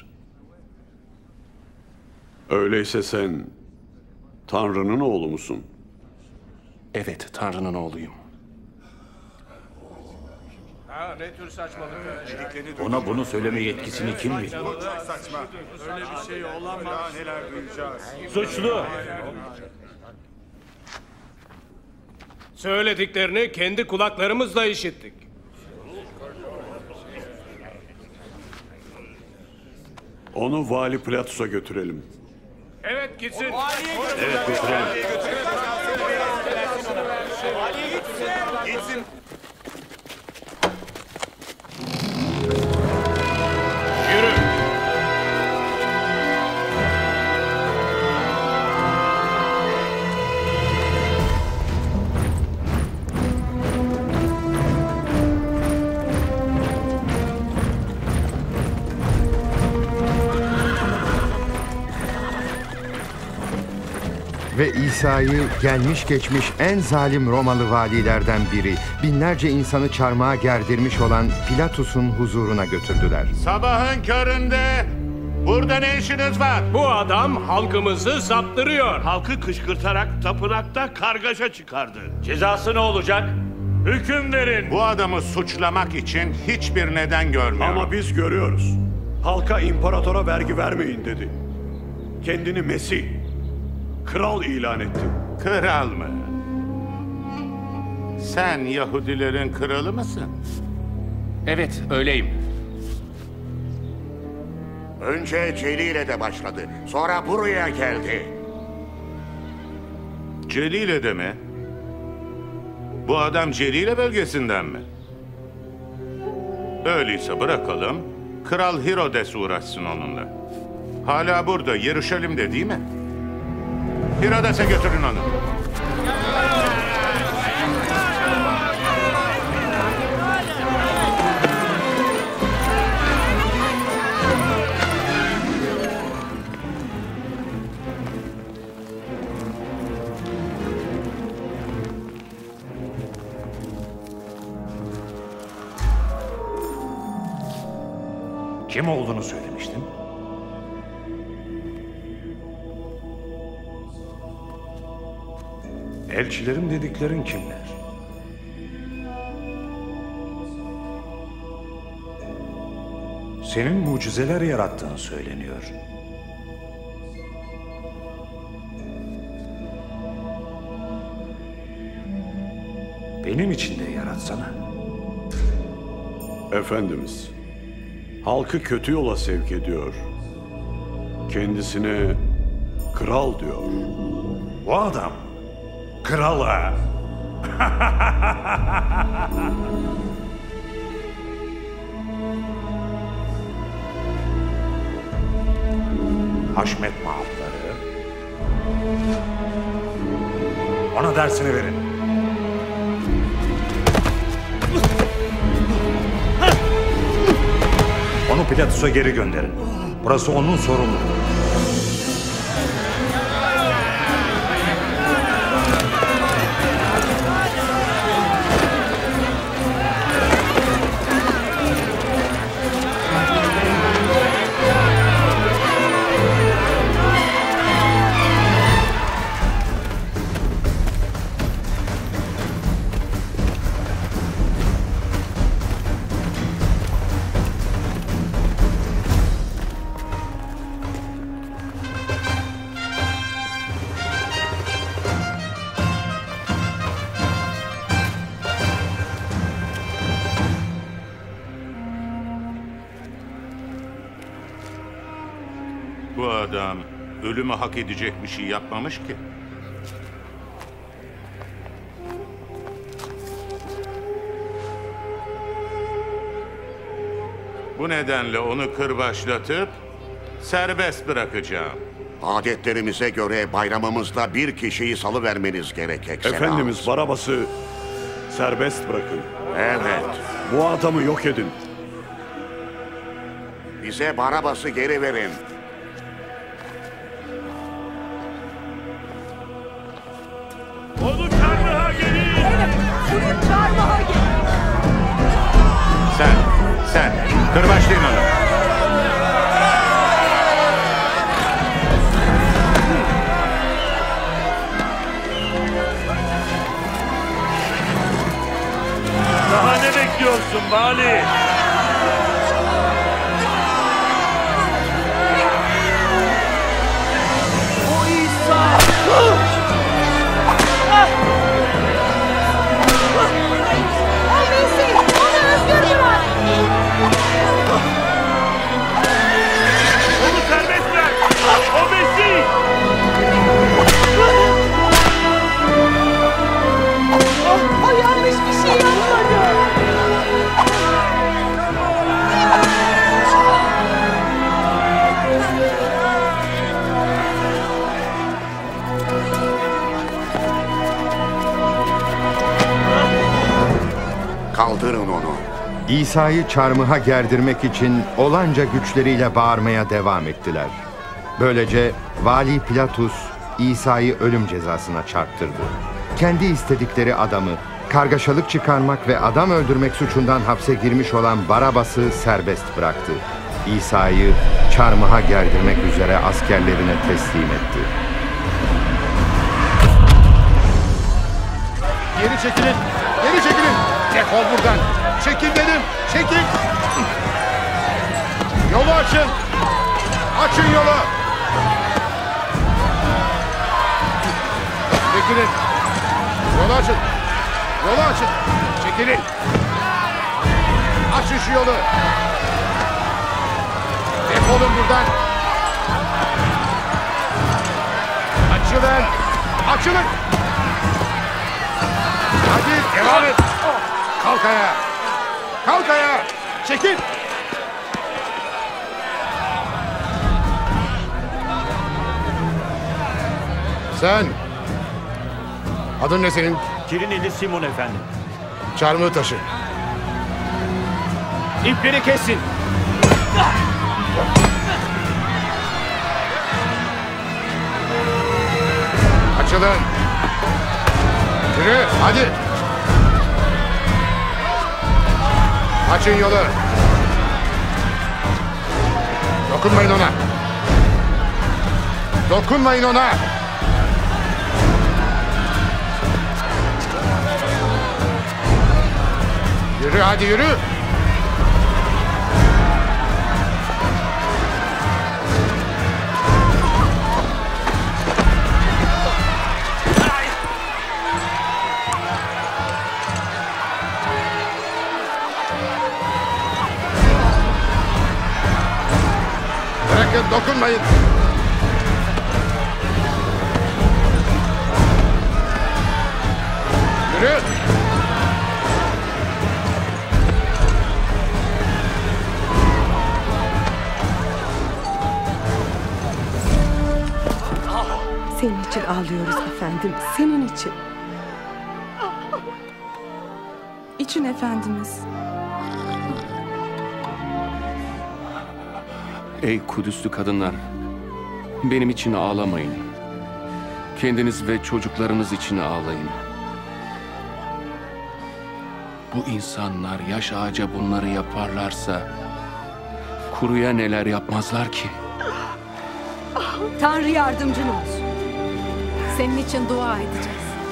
S21: Öyleyse sen Tanrı'nın oğlu musun?
S14: Evet, Tanrı'nın oğluyum.
S8: Ha, ne tür saçmalık?
S12: Ona bunu söyleme yetkisini kim veriyor?
S8: Çok saçma. Öyle bir şey olamaz. Daha neler duyacağız.
S17: Suçlu.
S1: Söylediklerini kendi kulaklarımızla işittik.
S21: Onu Vali Pilatus'a götürelim.
S1: Evet gitsin.
S21: Evet götürelim.
S8: Gitsin.
S2: Ve İsa'yı gelmiş geçmiş en zalim Romalı valilerden biri, binlerce insanı çarmıha gerdirmiş olan Pilatus'un huzuruna götürdüler.
S3: Sabahın köründe burada ne işiniz var?
S1: Bu adam halkımızı saptırıyor.
S7: Halkı kışkırtarak tapınakta kargaşa çıkardı.
S23: Cezası ne olacak? Hüküm verin.
S3: Bu adamı suçlamak için hiçbir neden görmüyorum.
S21: Ama biz görüyoruz. Halka imparatora vergi vermeyin dedi. Kendini Mesih, kral ilan etti.
S3: Kral mı? Sen Yahudilerin kralı mısın?
S14: Evet, öyleyim.
S3: Önce Celil'e de başladı. Sonra buraya geldi. Celil'e de mi? Bu adam Celile bölgesinden mi? Öyleyse bırakalım. Kral Herodes uğraşsın onunla. Hala burada, Yeruşalim'de değil mi? Herodes'e götürün onu.
S12: Kim olduğunu söylemiştin? Elçilerim dediklerin kimler? Senin mucizeler yarattığın söyleniyor. Benim için de yaratsana.
S21: Efendimiz, halkı kötü yola sevk ediyor. Kendisine kral diyor.
S12: Bu adam krala. Haşmet maafları. Ona dersini verin. Onu Pilatus'a geri gönderin. Burası onun sorumluluğu.
S3: Bu adam ölümü hak edecek bir şey yapmamış ki. Bu nedenle onu kırbaçlatıp serbest bırakacağım.
S10: Adetlerimize göre bayramımızda bir kişiyi salıvermeniz gerek Ekselam.
S21: Efendimiz Barabas'ı serbest bırakın.
S10: Evet.
S21: Bu adamı yok edin.
S10: Bize Barabas'ı geri verin.
S19: Onu çarmıha gelin! Evet, bunu çarmıha gelin!
S3: Sen, sen. Kırbaçlayın onu.
S17: Daha ne bekliyorsun Vali?
S19: O İsa! O Mesih! Onu özgür bırak!
S17: Onu serbest bırak! O Mesih!
S19: O yanlış bir şey yapmadı!
S10: Kaldırın onu.
S2: İsa'yı çarmıha gerdirmek için olanca güçleriyle bağırmaya devam ettiler. Böylece Vali Pilatus İsa'yı ölüm cezasına çarptırdı. Kendi istedikleri adamı kargaşalık çıkarmak ve adam öldürmek suçundan hapse girmiş olan Barabas'ı serbest bıraktı. İsa'yı çarmıha gerdirmek üzere askerlerine teslim etti.
S11: Geri çekilin! Geri çekilin! Defol buradan! Çekil dedim! Çekil! Yolu açın! Açın yolu! Çekilin! Yolu açın! Yolu açın! Çekilin! Açın şu yolu! Defolun buradan! Açılın! Açılın! Hadi devam et! Kalk ayağa! Kalk ayağa! Çekil! Sen! Adın ne senin?
S23: Kirineli Simon efendim.
S11: Çarmıhı taşı.
S23: İpleri kesin.
S11: Açılın! Yürü, hadi! Açın yolu! Dokunmayın ona! Dokunmayın ona! Yürü, hadi yürü! Bırakın, dokunmayın! Yürü!
S16: Senin için ağlıyoruz efendim, senin için.
S5: İçin Efendimiz.
S14: Ey Kudüslü kadınlar, benim için ağlamayın. Kendiniz ve çocuklarınız için ağlayın. Bu insanlar yaş ağaca bunları yaparlarsa kuruya neler yapmazlar ki?
S20: Tanrı yardımcın olsun. Senin için dua edeceğiz.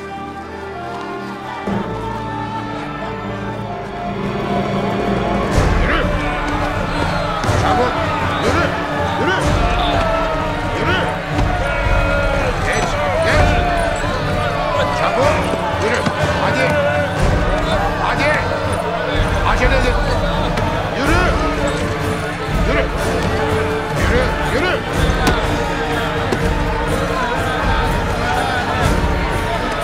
S11: Yürü! Çabuk! Yürü! Yürü! Yürü! Geç! Geç! Çabuk! Yürü! Hadi! Hadi! Acele edin! Yürü! Yürü! Yürü! Yürü!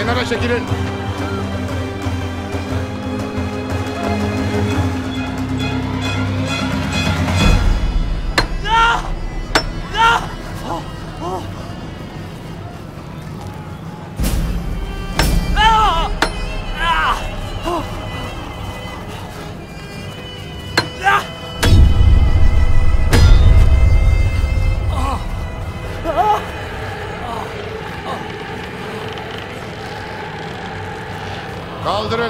S11: Kenara çekilin. Kaldırın.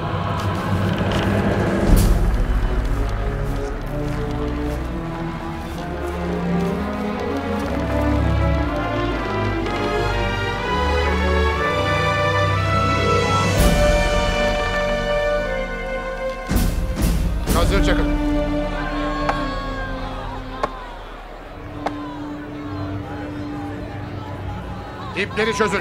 S11: Hazır çakın. İpleri çözün.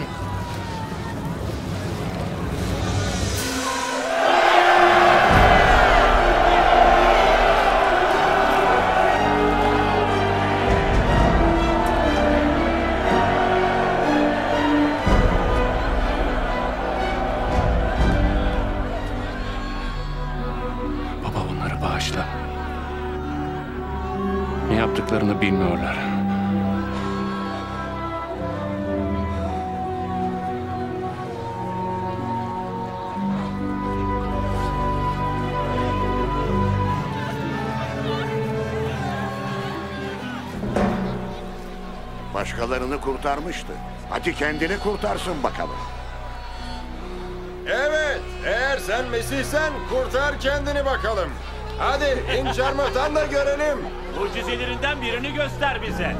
S14: Bağışla. Ne yaptıklarını bilmiyorlar.
S10: Başkalarını kurtarmıştı. Hadi kendini kurtarsın bakalım.
S9: Evet, eğer sen Mesih'sen kurtar kendini bakalım. Hadi in çarmıhtan da görelim.
S23: Mucizelerinden birini göster bize.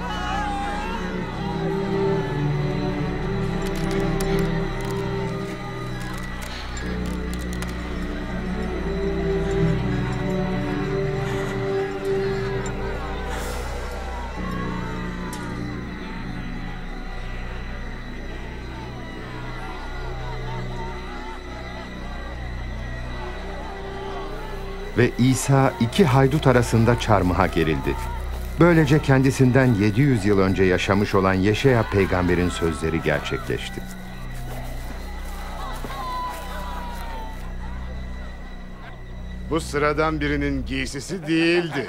S2: Ve İsa iki haydut arasında çarmıha gerildi. Böylece kendisinden yedi yüz yıl önce yaşamış olan Yeşaya peygamberin sözleri gerçekleşti.
S11: Bu sıradan birinin giysisi değildi.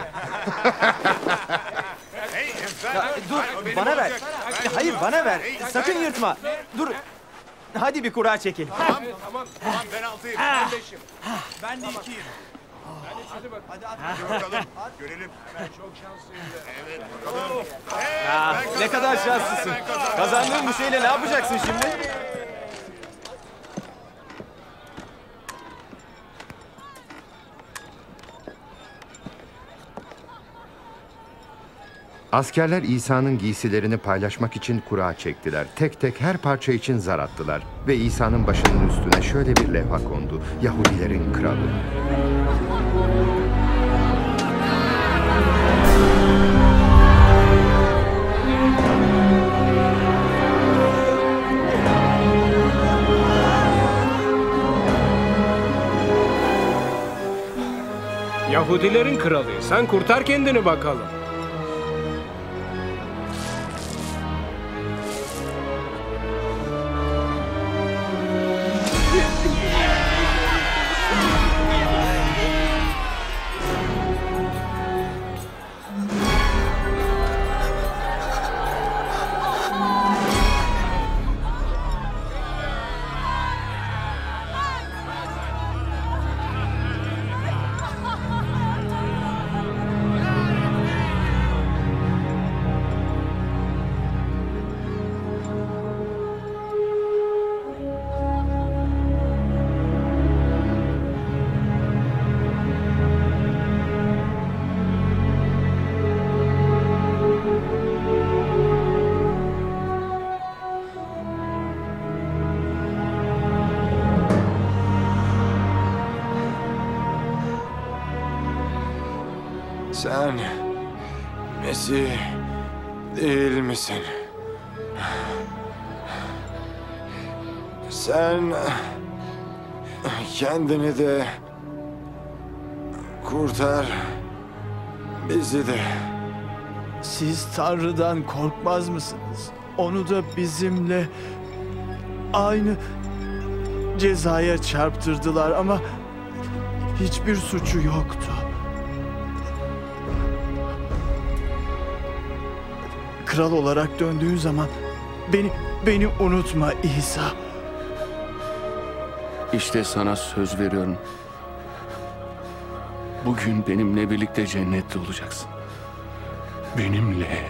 S13: Ya, dur, bana ver. Hayır, bana ver. Sakın yırtma. Dur. Hadi bir kura çekelim.
S8: Tamam, tamam, tamam. Ben altıyım, ben beşim. Ben de ikiyim. Hadi bakalım. Hadi, hadi. Bakalım. Görelim. Ben çok şanslıyım. Evet, bakalım.
S13: Ya, ne kadar şanslısın. Kazandığın bu şeyle ne yapacaksın şimdi?
S2: Askerler İsa'nın giysilerini paylaşmak için kura çektiler. Tek tek her parça için zar attılar. Ve İsa'nın başının üstüne şöyle bir levha kondu: Yahudilerin kralı.
S1: Yahudilerin kralı. Sen kurtar kendini bakalım.
S9: Sen Mesih değil misin? Sen kendini de kurtar, bizi de.
S15: Siz Tanrı'dan korkmaz mısınız? Onu da bizimle aynı cezaya çarptırdılar ama hiçbir suçu yoktu. Kral olarak döndüğün zaman beni beni unutma İsa.
S14: İşte sana söz veriyorum. Bugün benimle birlikte cennette olacaksın. Benimle.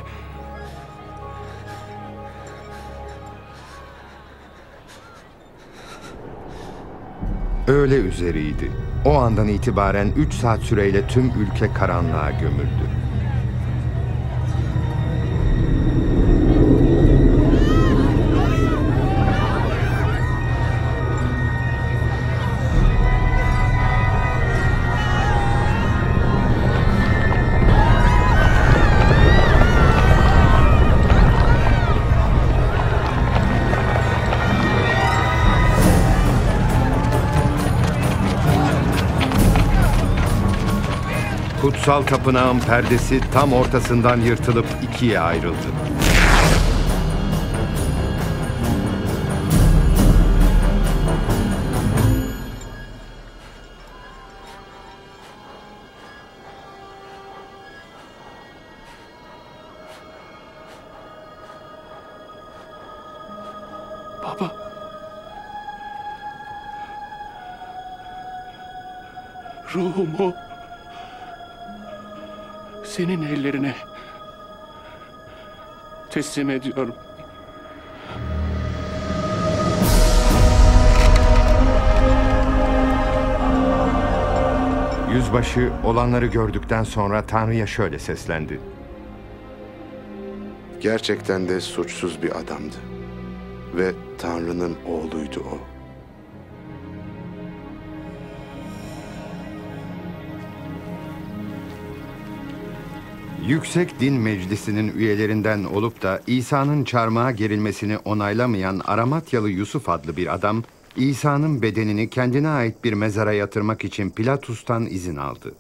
S2: Öğle üzeriydi. O andan itibaren üç saat süreyle tüm ülke karanlığa gömüldü. Kutsal tapınağın perdesi tam ortasından yırtılıp ikiye ayrıldı.
S14: Baba. Ruhumu senin ellerine teslim ediyorum.
S2: Yüzbaşı olanları gördükten sonra Tanrı'ya şöyle seslendi.
S4: Gerçekten de suçsuz bir adamdı ve Tanrı'nın oğluydu o.
S2: Yüksek Din Meclisi'nin üyelerinden olup da İsa'nın çarmıha gerilmesini onaylamayan Aramatyalı Yusuf adlı bir adam, İsa'nın bedenini kendine ait bir mezara yatırmak için Pilatus'tan izin aldı.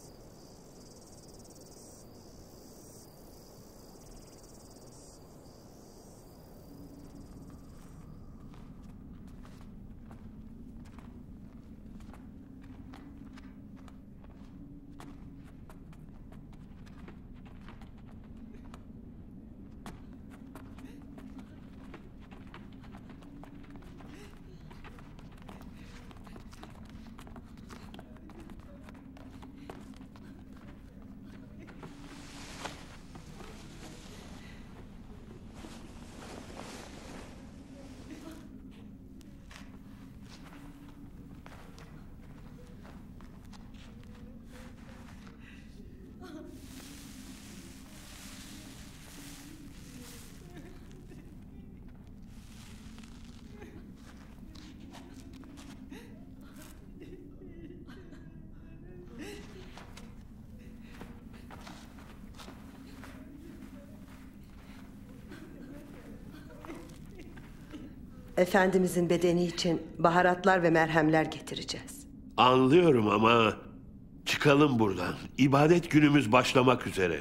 S16: Efendimizin bedeni için baharatlar ve merhemler getireceğiz.
S7: Anlıyorum ama çıkalım buradan. İbadet günümüz başlamak üzere.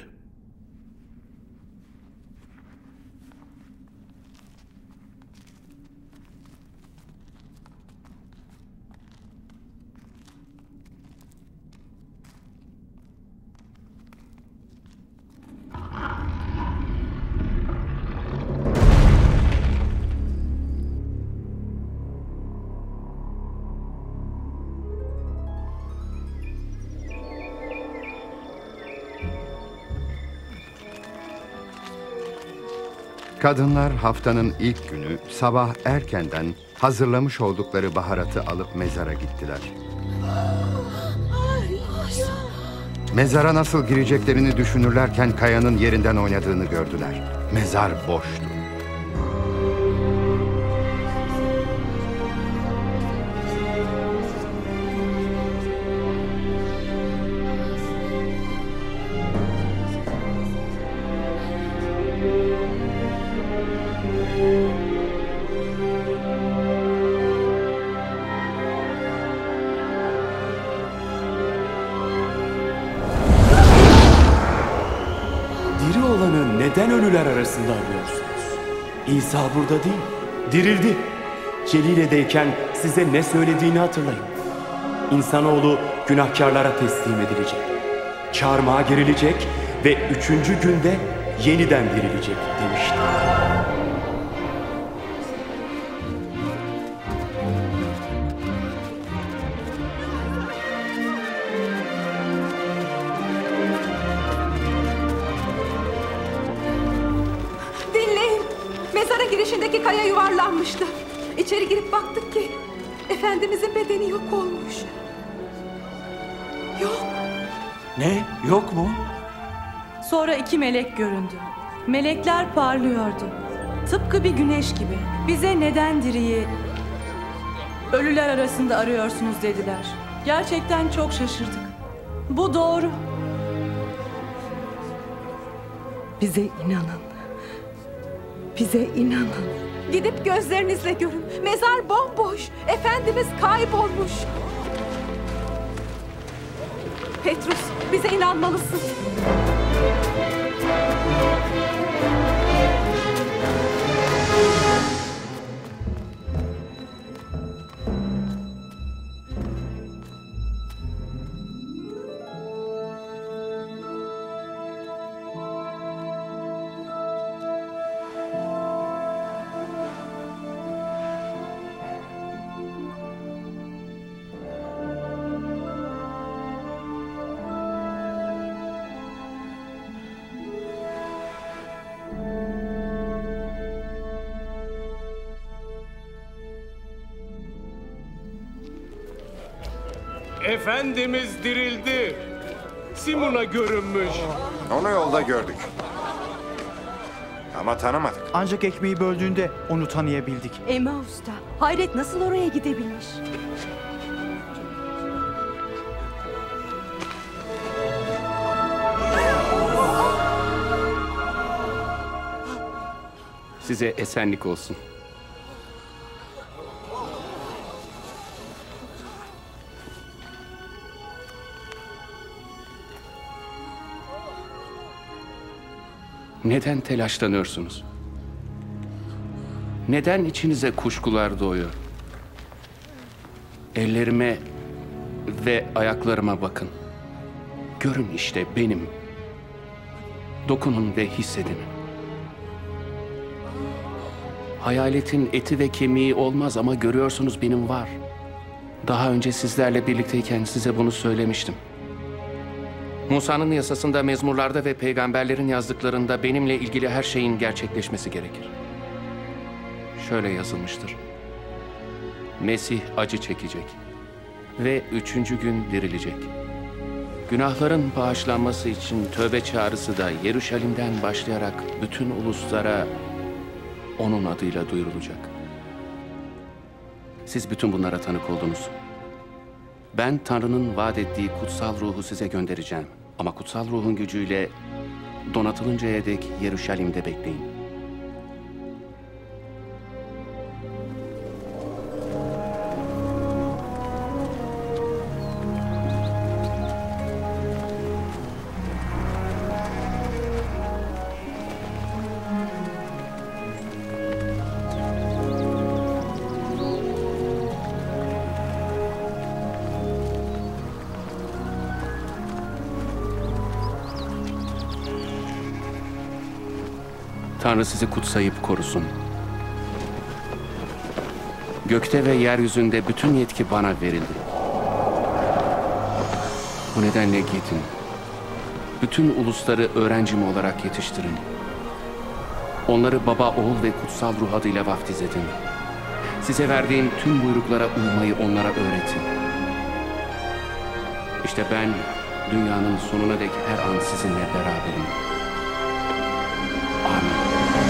S2: Kadınlar haftanın ilk günü sabah erkenden hazırlamış oldukları baharatı alıp mezara gittiler. Mezara nasıl gireceklerini düşünürlerken kayanın yerinden oynadığını gördüler. Mezar boştu.
S18: Diri olanı neden ölüler arasında arıyorsunuz? İsa burada değil, dirildi.
S6: Celile'deyken size ne söylediğini hatırlayın. İnsanoğlu günahkarlara teslim edilecek. Çarmıha gerilecek ve üçüncü günde yeniden dirilecek demişti.
S12: Dinleyin. Mezara girişindeki kaya yuvarlanmıştı. İçeri girip baktık ki Efendimizin bedeni yok olmuş. Yok.
S6: Ne? Yok mu?
S5: Sonra iki melek göründü. Melekler parlıyordu. Tıpkı bir güneş gibi. Bize neden diriyi ölüler arasında arıyorsunuz dediler. Gerçekten çok şaşırdık. Bu doğru.
S16: Bize inanın. Bize inanın.
S12: Gidip gözlerinizle görün. Mezar bomboş. Efendimiz kaybolmuş. Petrus, bize inanmalısın.
S1: Efendimiz dirildi. Simon'a görünmüş.
S9: Onu yolda gördük. Ama tanımadık.
S15: Ancak ekmeği böldüğünde onu tanıyabildik.
S19: Emmaus'ta. Hayret, nasıl oraya gidebilmiş?
S14: Size esenlik olsun. Neden telaşlanıyorsunuz? Neden içinize kuşkular doğuyor? Ellerime ve ayaklarıma bakın. Görün işte benim. Dokunun ve hissedin. Hayaletin eti ve kemiği olmaz ama görüyorsunuz benim var. Daha önce sizlerle birlikteyken size bunu söylemiştim. Musa'nın yasasında, mezmurlarda ve peygamberlerin yazdıklarında benimle ilgili her şeyin gerçekleşmesi gerekir. Şöyle yazılmıştır. Mesih acı çekecek ve üçüncü gün dirilecek. Günahların bağışlanması için tövbe çağrısı da Yeruşalim'den başlayarak bütün uluslara onun adıyla duyurulacak. Siz bütün bunlara tanık oldunuz. Ben Tanrı'nın vaat ettiği kutsal ruhu size göndereceğim. Ama kutsal ruhun gücüyle donatılıncaya dek Yeruşalim'de bekleyin. Tanrı sizi kutsayıp korusun. Gökte ve yeryüzünde bütün yetki bana verildi. Bu nedenle gidin. Bütün ulusları öğrencim olarak yetiştirin. Onları Baba, Oğul ve Kutsal Ruh adıyla vaftiz edin. Size verdiğim tüm buyruklara uymayı onlara öğretin. İşte ben dünyanın sonuna dek her an sizinle beraberim. Amin.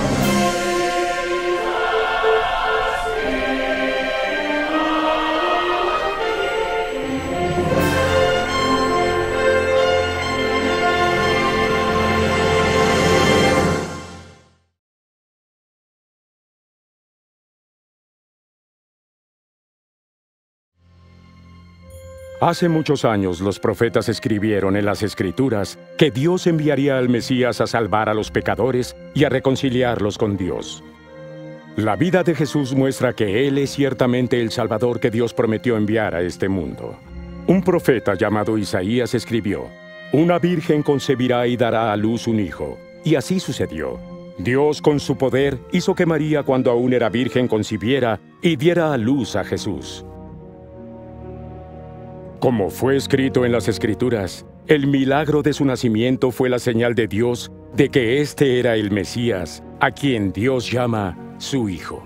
S22: Hace muchos años los profetas escribieron en las Escrituras que Dios enviaría al Mesías a salvar a los pecadores y a reconciliarlos con Dios. La vida de Jesús muestra que Él es ciertamente el Salvador que Dios prometió enviar a este mundo. Un profeta llamado Isaías escribió: «Una virgen concebirá y dará a luz un hijo». Y así sucedió. Dios, con su poder, hizo que María, cuando aún era virgen, concibiera y diera a luz a Jesús. Como fue escrito en las Escrituras, el milagro de su nacimiento fue la señal de Dios de que éste era el Mesías, a quien Dios llama su Hijo.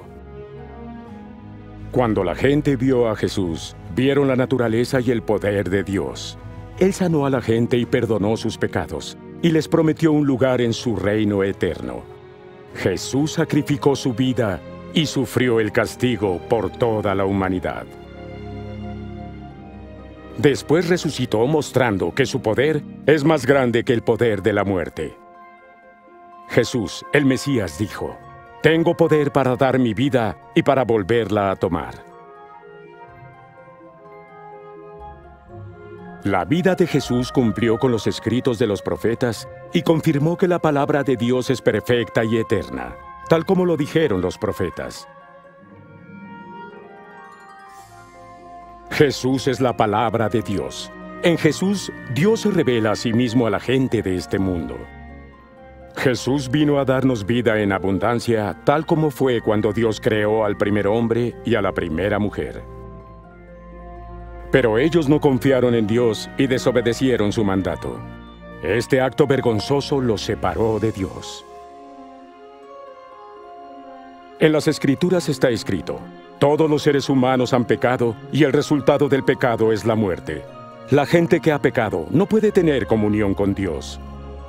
S22: Cuando la gente vio a Jesús, vieron la naturaleza y el poder de Dios. Él sanó a la gente y perdonó sus pecados, y les prometió un lugar en su reino eterno. Jesús sacrificó su vida y sufrió el castigo por toda la humanidad. Después resucitó mostrando que su poder es más grande que el poder de la muerte. Jesús, el Mesías, dijo: «Tengo poder para dar mi vida y para volverla a tomar». La vida de Jesús cumplió con los escritos de los profetas y confirmó que la palabra de Dios es perfecta y eterna, tal como lo dijeron los profetas. Jesús es la palabra de Dios. En Jesús, Dios se revela a sí mismo a la gente de este mundo. Jesús vino a darnos vida en abundancia, tal como fue cuando Dios creó al primer hombre y a la primera mujer. Pero ellos no confiaron en Dios y desobedecieron su mandato. Este acto vergonzoso los separó de Dios. En las Escrituras está escrito: «Todos los seres humanos han pecado y el resultado del pecado es la muerte». La gente que ha pecado no puede tener comunión con Dios.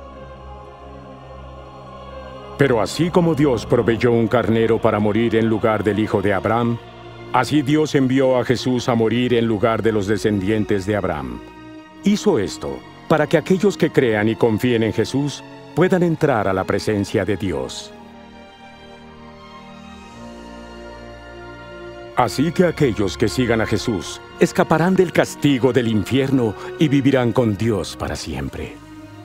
S22: Pero así como Dios proveyó un carnero para morir en lugar del hijo de Abraham, así Dios envió a Jesús a morir en lugar de los descendientes de Abraham. Hizo esto para que aquellos que crean y confíen en Jesús puedan entrar a la presencia de Dios. Así que aquellos que sigan a Jesús escaparán del castigo del infierno y vivirán con Dios para siempre.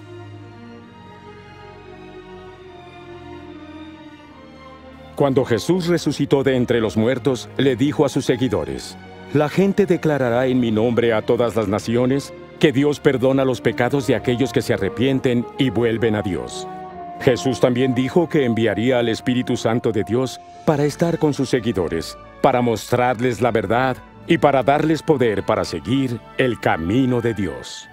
S22: Cuando Jesús resucitó de entre los muertos, le dijo a sus seguidores: «La gente declarará en mi nombre a todas las naciones que Dios perdona los pecados de aquellos que se arrepienten y vuelven a Dios». Jesús también dijo que enviaría al Espíritu Santo de Dios para estar con sus seguidores, para mostrarles la verdad y para darles poder para seguir el camino de Dios.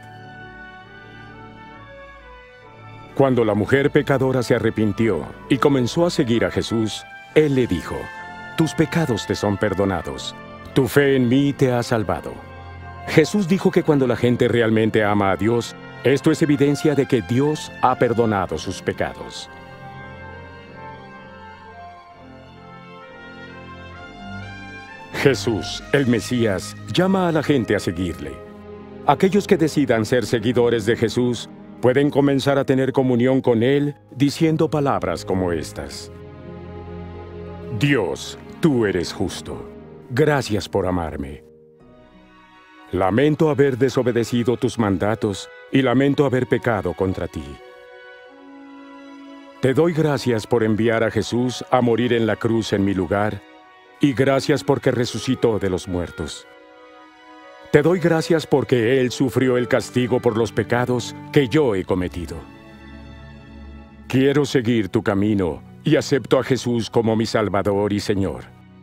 S22: Cuando la mujer pecadora se arrepintió y comenzó a seguir a Jesús, Él le dijo: «Tus pecados te son perdonados. Tu fe en mí te ha salvado». Jesús dijo que cuando la gente realmente ama a Dios, esto es evidencia de que Dios ha perdonado sus pecados. Jesús, el Mesías, llama a la gente a seguirle. Aquellos que decidan ser seguidores de Jesús pueden comenzar a tener comunión con Él diciendo palabras como estas: «Dios, tú eres justo. Gracias por amarme. Lamento haber desobedecido tus mandatos y lamento haber pecado contra ti. Te doy gracias por enviar a Jesús a morir en la cruz en mi lugar, y gracias porque resucitó de los muertos. Te doy gracias porque Él sufrió el castigo por los pecados que yo he cometido. Quiero seguir tu camino y acepto a Jesús como mi Salvador y Señor.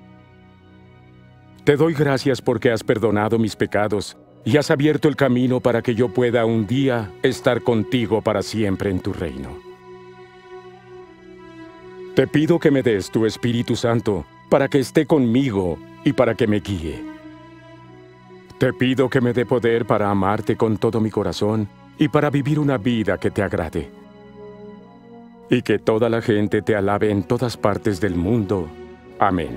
S22: Te doy gracias porque has perdonado mis pecados y has abierto el camino para que yo pueda un día estar contigo para siempre en tu reino. Te pido que me des tu Espíritu Santo para que esté conmigo y para que me guíe. Te pido que me dé poder para amarte con todo mi corazón y para vivir una vida que te agrade. Y que toda la gente te alabe en todas partes del mundo. Amén.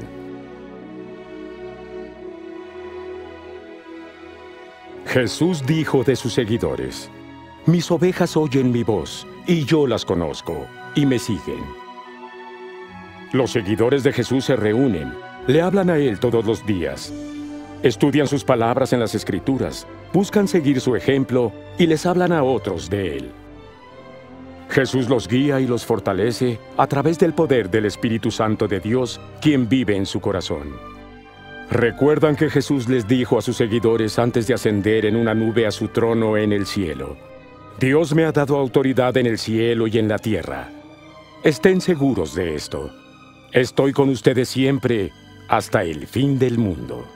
S22: Jesús dijo de sus seguidores: «Mis ovejas oyen mi voz, y yo las conozco, y me siguen». Los seguidores de Jesús se reúnen, le hablan a Él todos los días, estudian sus palabras en las Escrituras, buscan seguir su ejemplo y les hablan a otros de Él. Jesús los guía y los fortalece a través del poder del Espíritu Santo de Dios, quien vive en su corazón. ¿Recuerdan que Jesús les dijo a sus seguidores antes de ascender en una nube a su trono en el cielo? Dios me ha dado autoridad en el cielo y en la tierra. Estén seguros de esto. Estoy con ustedes siempre hasta el fin del mundo.